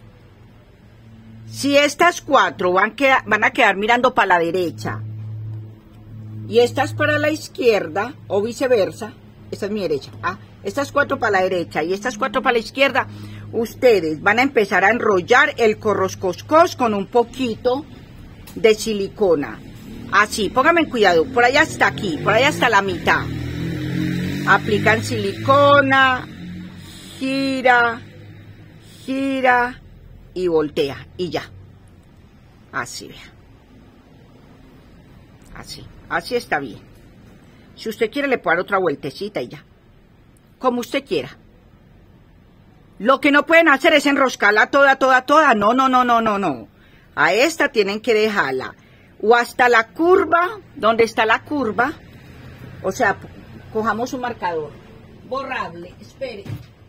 Si estas 4 van a quedar mirando para la derecha y estas para la izquierda, o viceversa, esta es mi derecha, estas 4 para la derecha y estas 4 para la izquierda, ustedes van a empezar a enrollar el corroscoscos con un poquito de silicona. Así, pónganme cuidado, por allá hasta aquí, por allá hasta la mitad. Aplican silicona, gira y voltea y ya. Así, vea. Así está bien. Si usted quiere le puede dar otra vueltecita y ya. Como usted quiera. Lo que no pueden hacer es enroscarla toda. No. A esta tienen que dejarla. O hasta la curva, donde está la curva. O sea, cojamos un marcador borrable. Espere.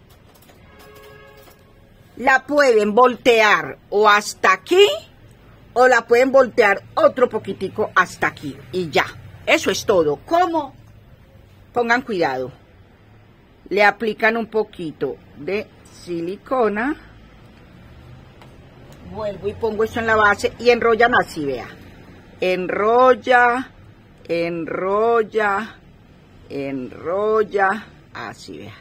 La pueden voltear o hasta aquí, o la pueden voltear otro poquitico hasta aquí. Y ya. Eso es todo. ¿Cómo? Pongan cuidado. Le aplican un poquito de silicona. Vuelvo y pongo esto en la base y enrollan así, vea. Enrolla, así, vea.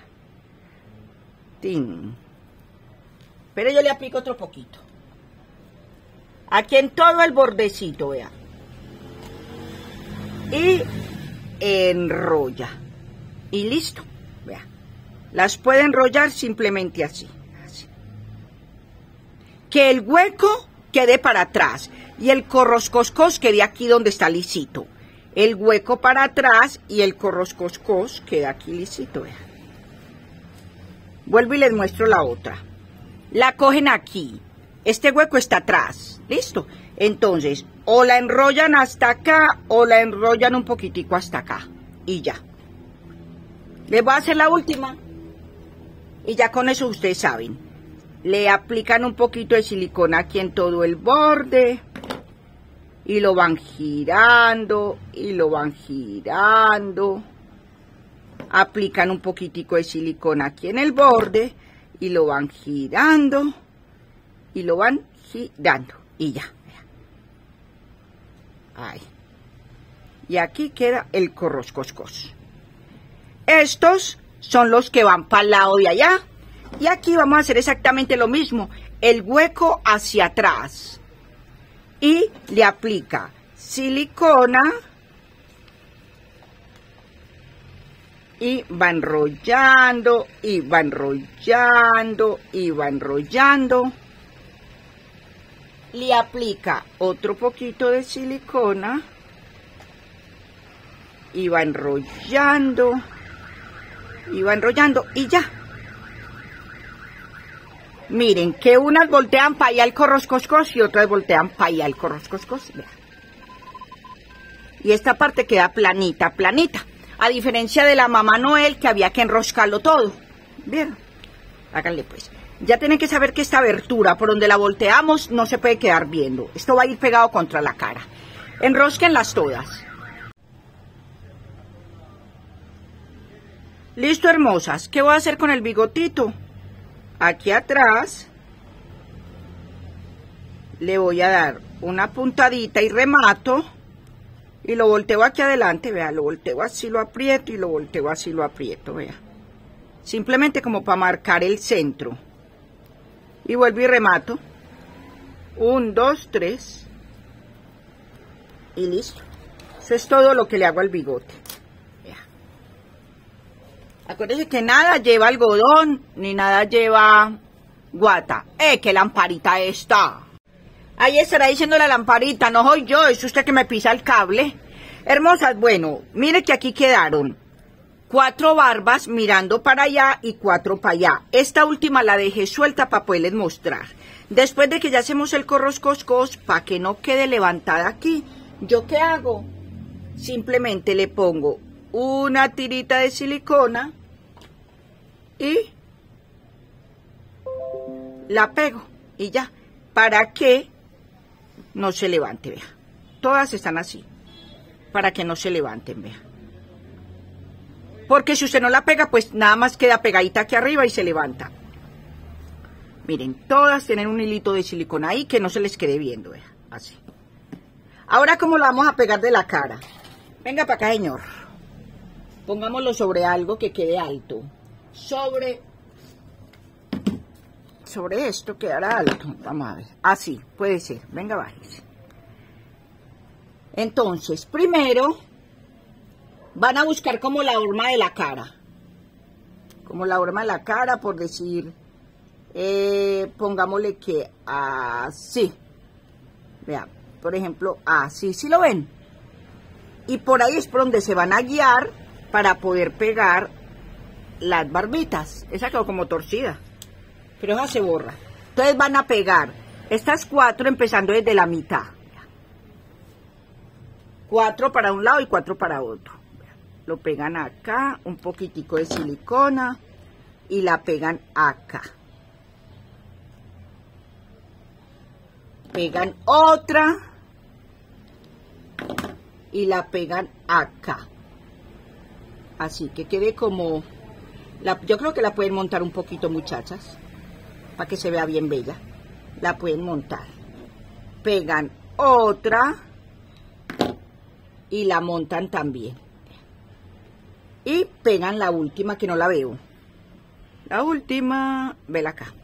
Tin. Pero yo le aplico otro poquito. Aquí en todo el bordecito, vea. Y enrolla. Y listo, vea. Las puede enrollar simplemente así. Que el hueco quede para atrás y el corroscoscos quede aquí donde está lisito. El hueco para atrás y el corroscoscos queda aquí lisito. Vean. Vuelvo y les muestro la otra. La cogen aquí. Este hueco está atrás. ¿Listo? Entonces, o la enrollan hasta acá o la enrollan un poquitico hasta acá. Y ya. Les voy a hacer la última. Y ya con eso ustedes saben. Le aplican un poquito de silicona aquí en todo el borde. Y lo van girando. Aplican un poquitico de silicona aquí en el borde. y lo van girando y lo van girando y ya. Ahí. Y aquí queda el corroscoscos. Estos son los que van para el lado de allá. Y aquí vamos a hacer exactamente lo mismo. El hueco hacia atrás. Y le aplica silicona. Y va enrollando, y va enrollando, y va enrollando. Le aplica otro poquito de silicona. Y va enrollando. Y va enrollando, y ya. Miren, que unas voltean para allá el corroscoscos y otras voltean para allá el corroscoscos. Y esta parte queda planita, planita. A diferencia de la mamá Noel, que había que enroscarlo todo. ¿Vieron? Háganle pues. Ya tienen que saber que esta abertura, por donde la volteamos, no se puede quedar viendo. Esto va a ir pegado contra la cara. Enrósquenlas todas. Listo, hermosas. ¿Qué voy a hacer con el bigotito? Aquí atrás le voy a dar una puntadita y remato. Y lo volteo aquí adelante, vea, lo volteo así, lo aprieto y lo volteo así, lo aprieto, vea. Simplemente como para marcar el centro. Y vuelvo y remato. 1, 2, 3. Y listo. Eso es todo lo que le hago al bigote. Vea. Acuérdense que nada lleva algodón, ni nada lleva guata. ¡Qué lamparita esta! Ahí estará diciendo la lamparita, no soy yo, es usted que me pisa el cable. Hermosas, bueno, mire que aquí quedaron 4 barbas mirando para allá y 4 para allá. Esta última la dejé suelta para poderles mostrar. Después de que ya hacemos el corroscoscos, para que no quede levantada aquí, ¿yo qué hago? Simplemente le pongo una tirita de silicona y la pego y ya, para que no se levante, vea. Todas están así, para que no se levanten, vea. Porque si usted no la pega, pues nada más queda pegadita aquí arriba y se levanta. Miren, todas tienen un hilito de silicona ahí que no se les quede viendo, vea, así. Ahora, ¿cómo lo vamos a pegar de la cara? Venga para acá, señor. Pongámoslo sobre algo que quede alto. Sobre esto quedará alto. Vamos a ver. Así, puede ser. Venga, bájese. Entonces, primero van a buscar como la horma de la cara. Como la horma de la cara, por decir, pongámosle que así. Vean, por ejemplo, así, ¿sí lo ven? Y por ahí es por donde se van a guiar para poder pegar las barbitas. Esa quedó como torcida, pero esa se borra. Entonces van a pegar estas 4 empezando desde la mitad. 4 para un lado y 4 para otro. Lo pegan acá, un poquitico de silicona y la pegan acá. Pegan otra y la pegan acá. Así que quede como... yo creo que la pueden montar un poquito, muchachas, para que se vea bien bella. La pueden montar. Pegan otra y la montan también. Y pegan la última, que no la veo. La última, vela acá.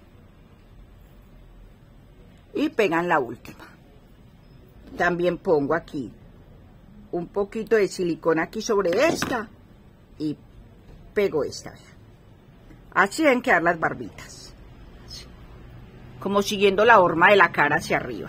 Y pegan la última. También pongo aquí un poquito de silicona aquí sobre esta y pego esta. Así deben quedar las barbitas. Así. Como siguiendo la horma de la cara hacia arriba.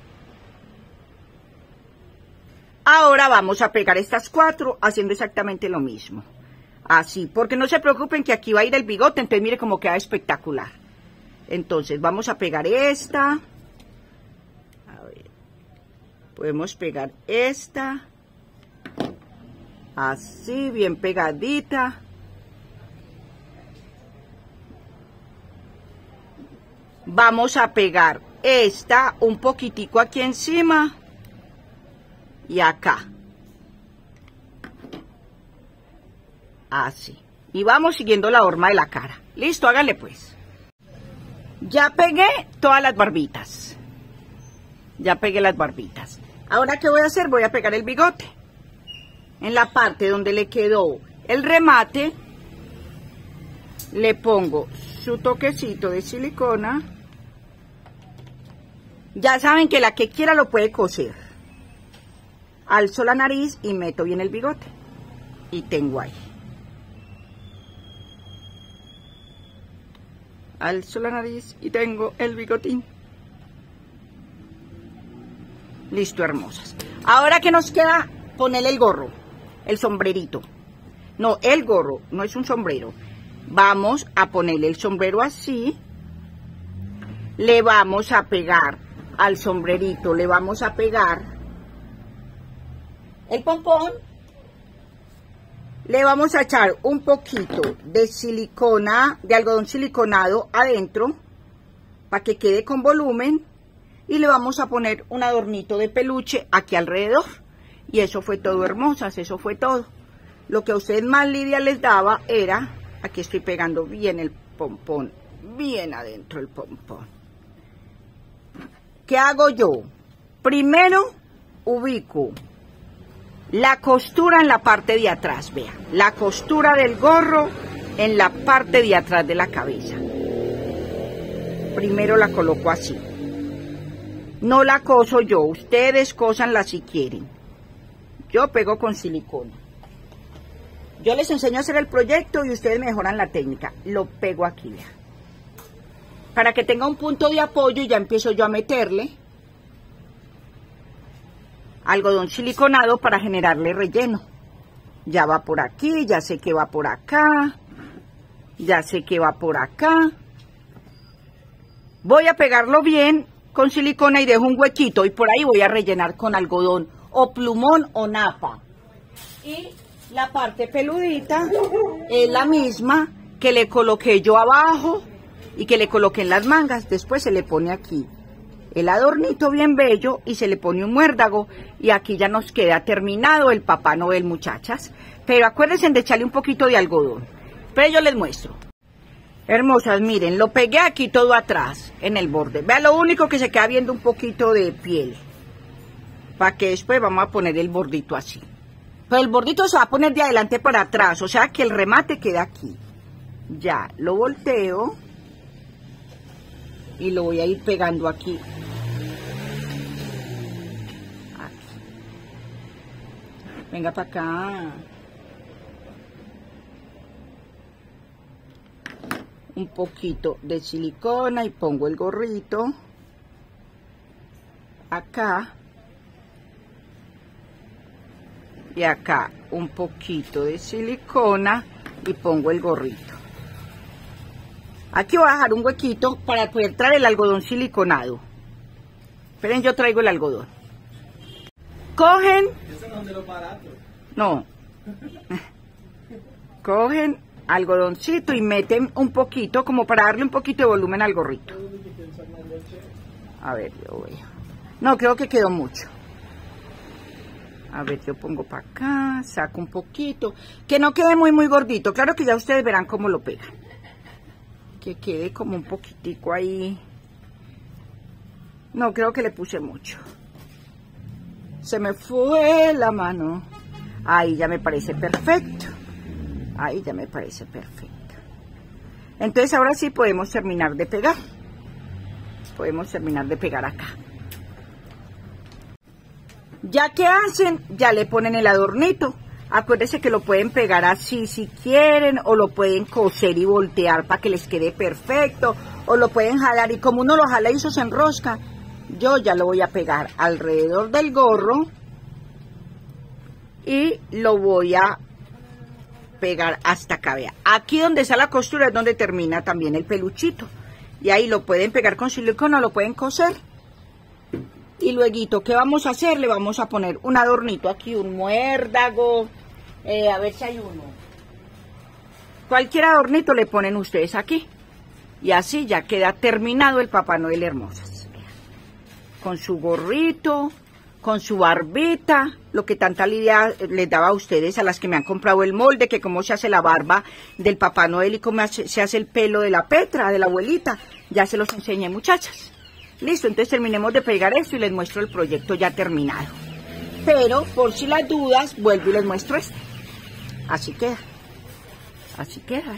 Ahora vamos a pegar estas 4 haciendo exactamente lo mismo. Así, porque no se preocupen que aquí va a ir el bigote, entonces mire cómo queda espectacular. Entonces vamos a pegar esta. A ver, podemos pegar esta. Así, bien pegadita. Vamos a pegar esta un poquitico aquí encima. Y acá. Así. Y vamos siguiendo la horma de la cara. Listo, háganle pues. Ya pegué todas las barbitas. Ya pegué las barbitas. Ahora, ¿qué voy a hacer? Voy a pegar el bigote. En la parte donde le quedó el remate, le pongo su toquecito de silicona. Ya saben que la que quiera lo puede coser. Alzo la nariz y meto bien el bigote. Y tengo ahí. Alzo la nariz y tengo el bigotín. Listo, hermosas. Ahora, ¿qué nos queda? Ponerle el gorro, el sombrerito. No, el gorro, no es un sombrero. Vamos a ponerle el sombrero así. Le vamos a pegar al sombrerito, le vamos a pegar el pompón. Le vamos a echar un poquito de silicona, de algodón siliconado adentro, para que quede con volumen. Y le vamos a poner un adornito de peluche aquí alrededor. Y eso fue todo, hermosas, eso fue todo. Lo que a ustedes más lidia les daba era, aquí estoy pegando bien el pompón, bien adentro el pompón. ¿Qué hago yo? Primero ubico la costura en la parte de atrás, vean, la costura del gorro en la parte de atrás de la cabeza. Primero la coloco así. No la coso yo, ustedes cosanla si quieren. Yo pego con silicona. Yo les enseño a hacer el proyecto y ustedes mejoran la técnica. Lo pego aquí, vean. Para que tenga un punto de apoyo y ya empiezo yo a meterle algodón siliconado para generarle relleno. Ya va por aquí, ya sé que va por acá, ya sé que va por acá. Voy a pegarlo bien con silicona y dejo un huequito y por ahí voy a rellenar con algodón o plumón o napa. Y la parte peludita es la misma que le coloqué yo abajo y que le coloqué en las mangas. Después se le pone aquí el adornito bien bello y se le pone un muérdago y aquí ya nos queda terminado el Papá Noel, muchachas. Pero acuérdense de echarle un poquito de algodón. Pero yo les muestro. Hermosas, miren, lo pegué aquí todo atrás, en el borde. Vean, lo único que se queda viendo un poquito de piel. Para que después vamos a poner el bordito así. Pero el bordito se va a poner de adelante para atrás, o sea que el remate queda aquí. Ya, lo volteo. Y lo voy a ir pegando aquí. Venga para acá. Un poquito de silicona y pongo el gorrito acá y acá un poquito de silicona y pongo el gorrito. Aquí voy a dejar un huequito para poder traer el algodón siliconado. Esperen, yo traigo el algodón. Cogen. ¿Eso no es de los baratos? No. Cogen algodoncito y meten un poquito, como para darle un poquito de volumen al gorrito. A ver, yo voy. No, creo que quedó mucho. A ver, yo pongo para acá, saco un poquito. Que no quede muy gordito. Claro que ya ustedes verán cómo lo pegan. Que quede como un poquitico ahí. No, creo que le puse mucho. Se me fue la mano. Ahí ya me parece perfecto. Ahí ya me parece perfecto. Entonces ahora sí podemos terminar de pegar. Podemos terminar de pegar acá. Ya que hacen, ya le ponen el adornito. Acuérdense que lo pueden pegar así si quieren, o lo pueden coser y voltear para que les quede perfecto, o lo pueden jalar y como uno lo jala y eso se enrosca. Yo ya lo voy a pegar alrededor del gorro y lo voy a pegar hasta acá, vea. Aquí donde está la costura es donde termina también el peluchito. Y ahí lo pueden pegar con silicona o lo pueden coser. Y luego, ¿qué vamos a hacer? Le vamos a poner un adornito aquí, un muérdago. A ver si hay uno. Cualquier adornito le ponen ustedes aquí. Y así ya queda terminado el Papá Noel, hermosas. Con su gorrito, con su barbita, lo que tanta lidia les daba a ustedes, a las que me han comprado el molde, que cómo se hace la barba del Papá Noel y cómo se hace el pelo de la Petra, de la abuelita. Ya se los enseñé, muchachas. Listo, entonces terminemos de pegar esto y les muestro el proyecto ya terminado. Pero, por si las dudas, vuelvo y les muestro este. Así queda. Así queda.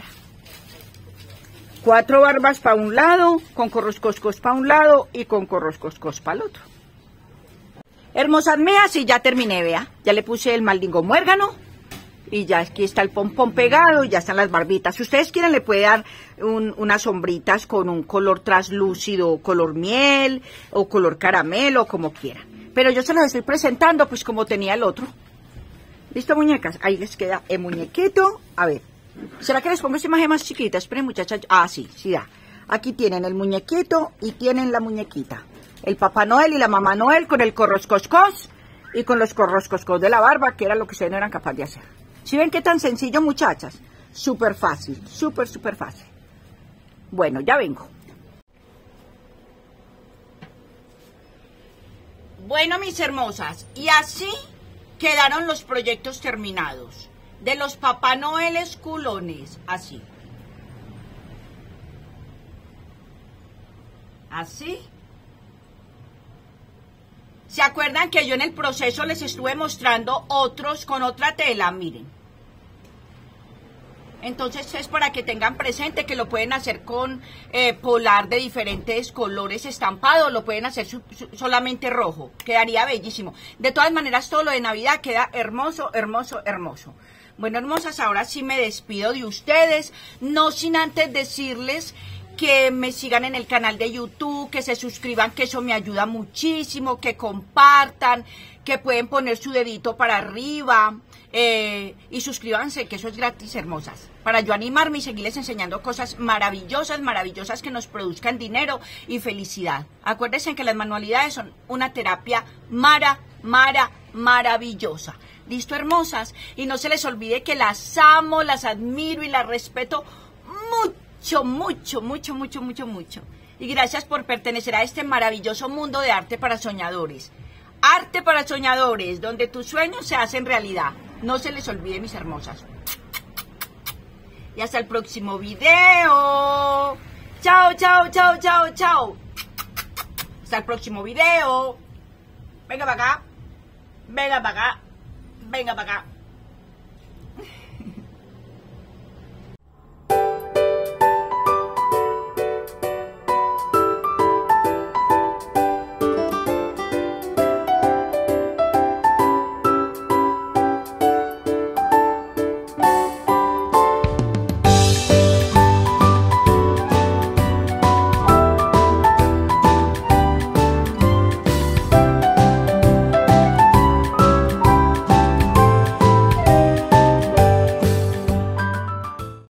4 barbas para un lado, con corroscoscos para un lado y con corroscoscos para el otro. Hermosas mías, y ya terminé, vea. Ya le puse el maldingo muérgano y ya aquí está el pompón pegado y ya están las barbitas. Si ustedes quieren le pueden dar unas sombritas con un color traslúcido, color miel o color caramelo, como quieran. Pero yo se los estoy presentando pues como tenía el otro. ¿Listo, muñecas? Ahí les queda el muñequito. A ver, ¿será que les pongo esta imagen más chiquita? Esperen, muchachas. Ah, sí, sí da. Aquí tienen el muñequito y tienen la muñequita. El Papá Noel y la Mamá Noel con el corroscoscos y con los corroscoscos de la barba, que era lo que ustedes no eran capaces de hacer. ¿Sí ven qué tan sencillo, muchachas? Súper fácil, súper fácil. Bueno, ya vengo. Bueno, mis hermosas, y así quedaron los proyectos terminados de los Papá Noeles culones, así. Así. ¿Se acuerdan que yo en el proceso les estuve mostrando otros con otra tela? Miren. Entonces es para que tengan presente que lo pueden hacer con polar de diferentes colores estampado, lo pueden hacer solamente rojo, quedaría bellísimo. De todas maneras, todo lo de Navidad queda hermoso, hermoso, hermoso. Bueno, hermosas, ahora sí me despido de ustedes, no sin antes decirles que me sigan en el canal de YouTube, que se suscriban, que eso me ayuda muchísimo, que compartan, que pueden poner su dedito para arriba y suscríbanse, que eso es gratis, hermosas, para yo animarme y seguirles enseñando cosas maravillosas, maravillosas que nos produzcan dinero y felicidad. Acuérdense que las manualidades son una terapia maravillosa. ¿Listo, hermosas? Y no se les olvide que las amo, las admiro y las respeto mucho. Y gracias por pertenecer a este maravilloso mundo de arte para soñadores. Arte para soñadores, donde tus sueños se hacen realidad. No se les olvide, mis hermosas. Y hasta el próximo video. Chao. Hasta el próximo video. Venga para acá.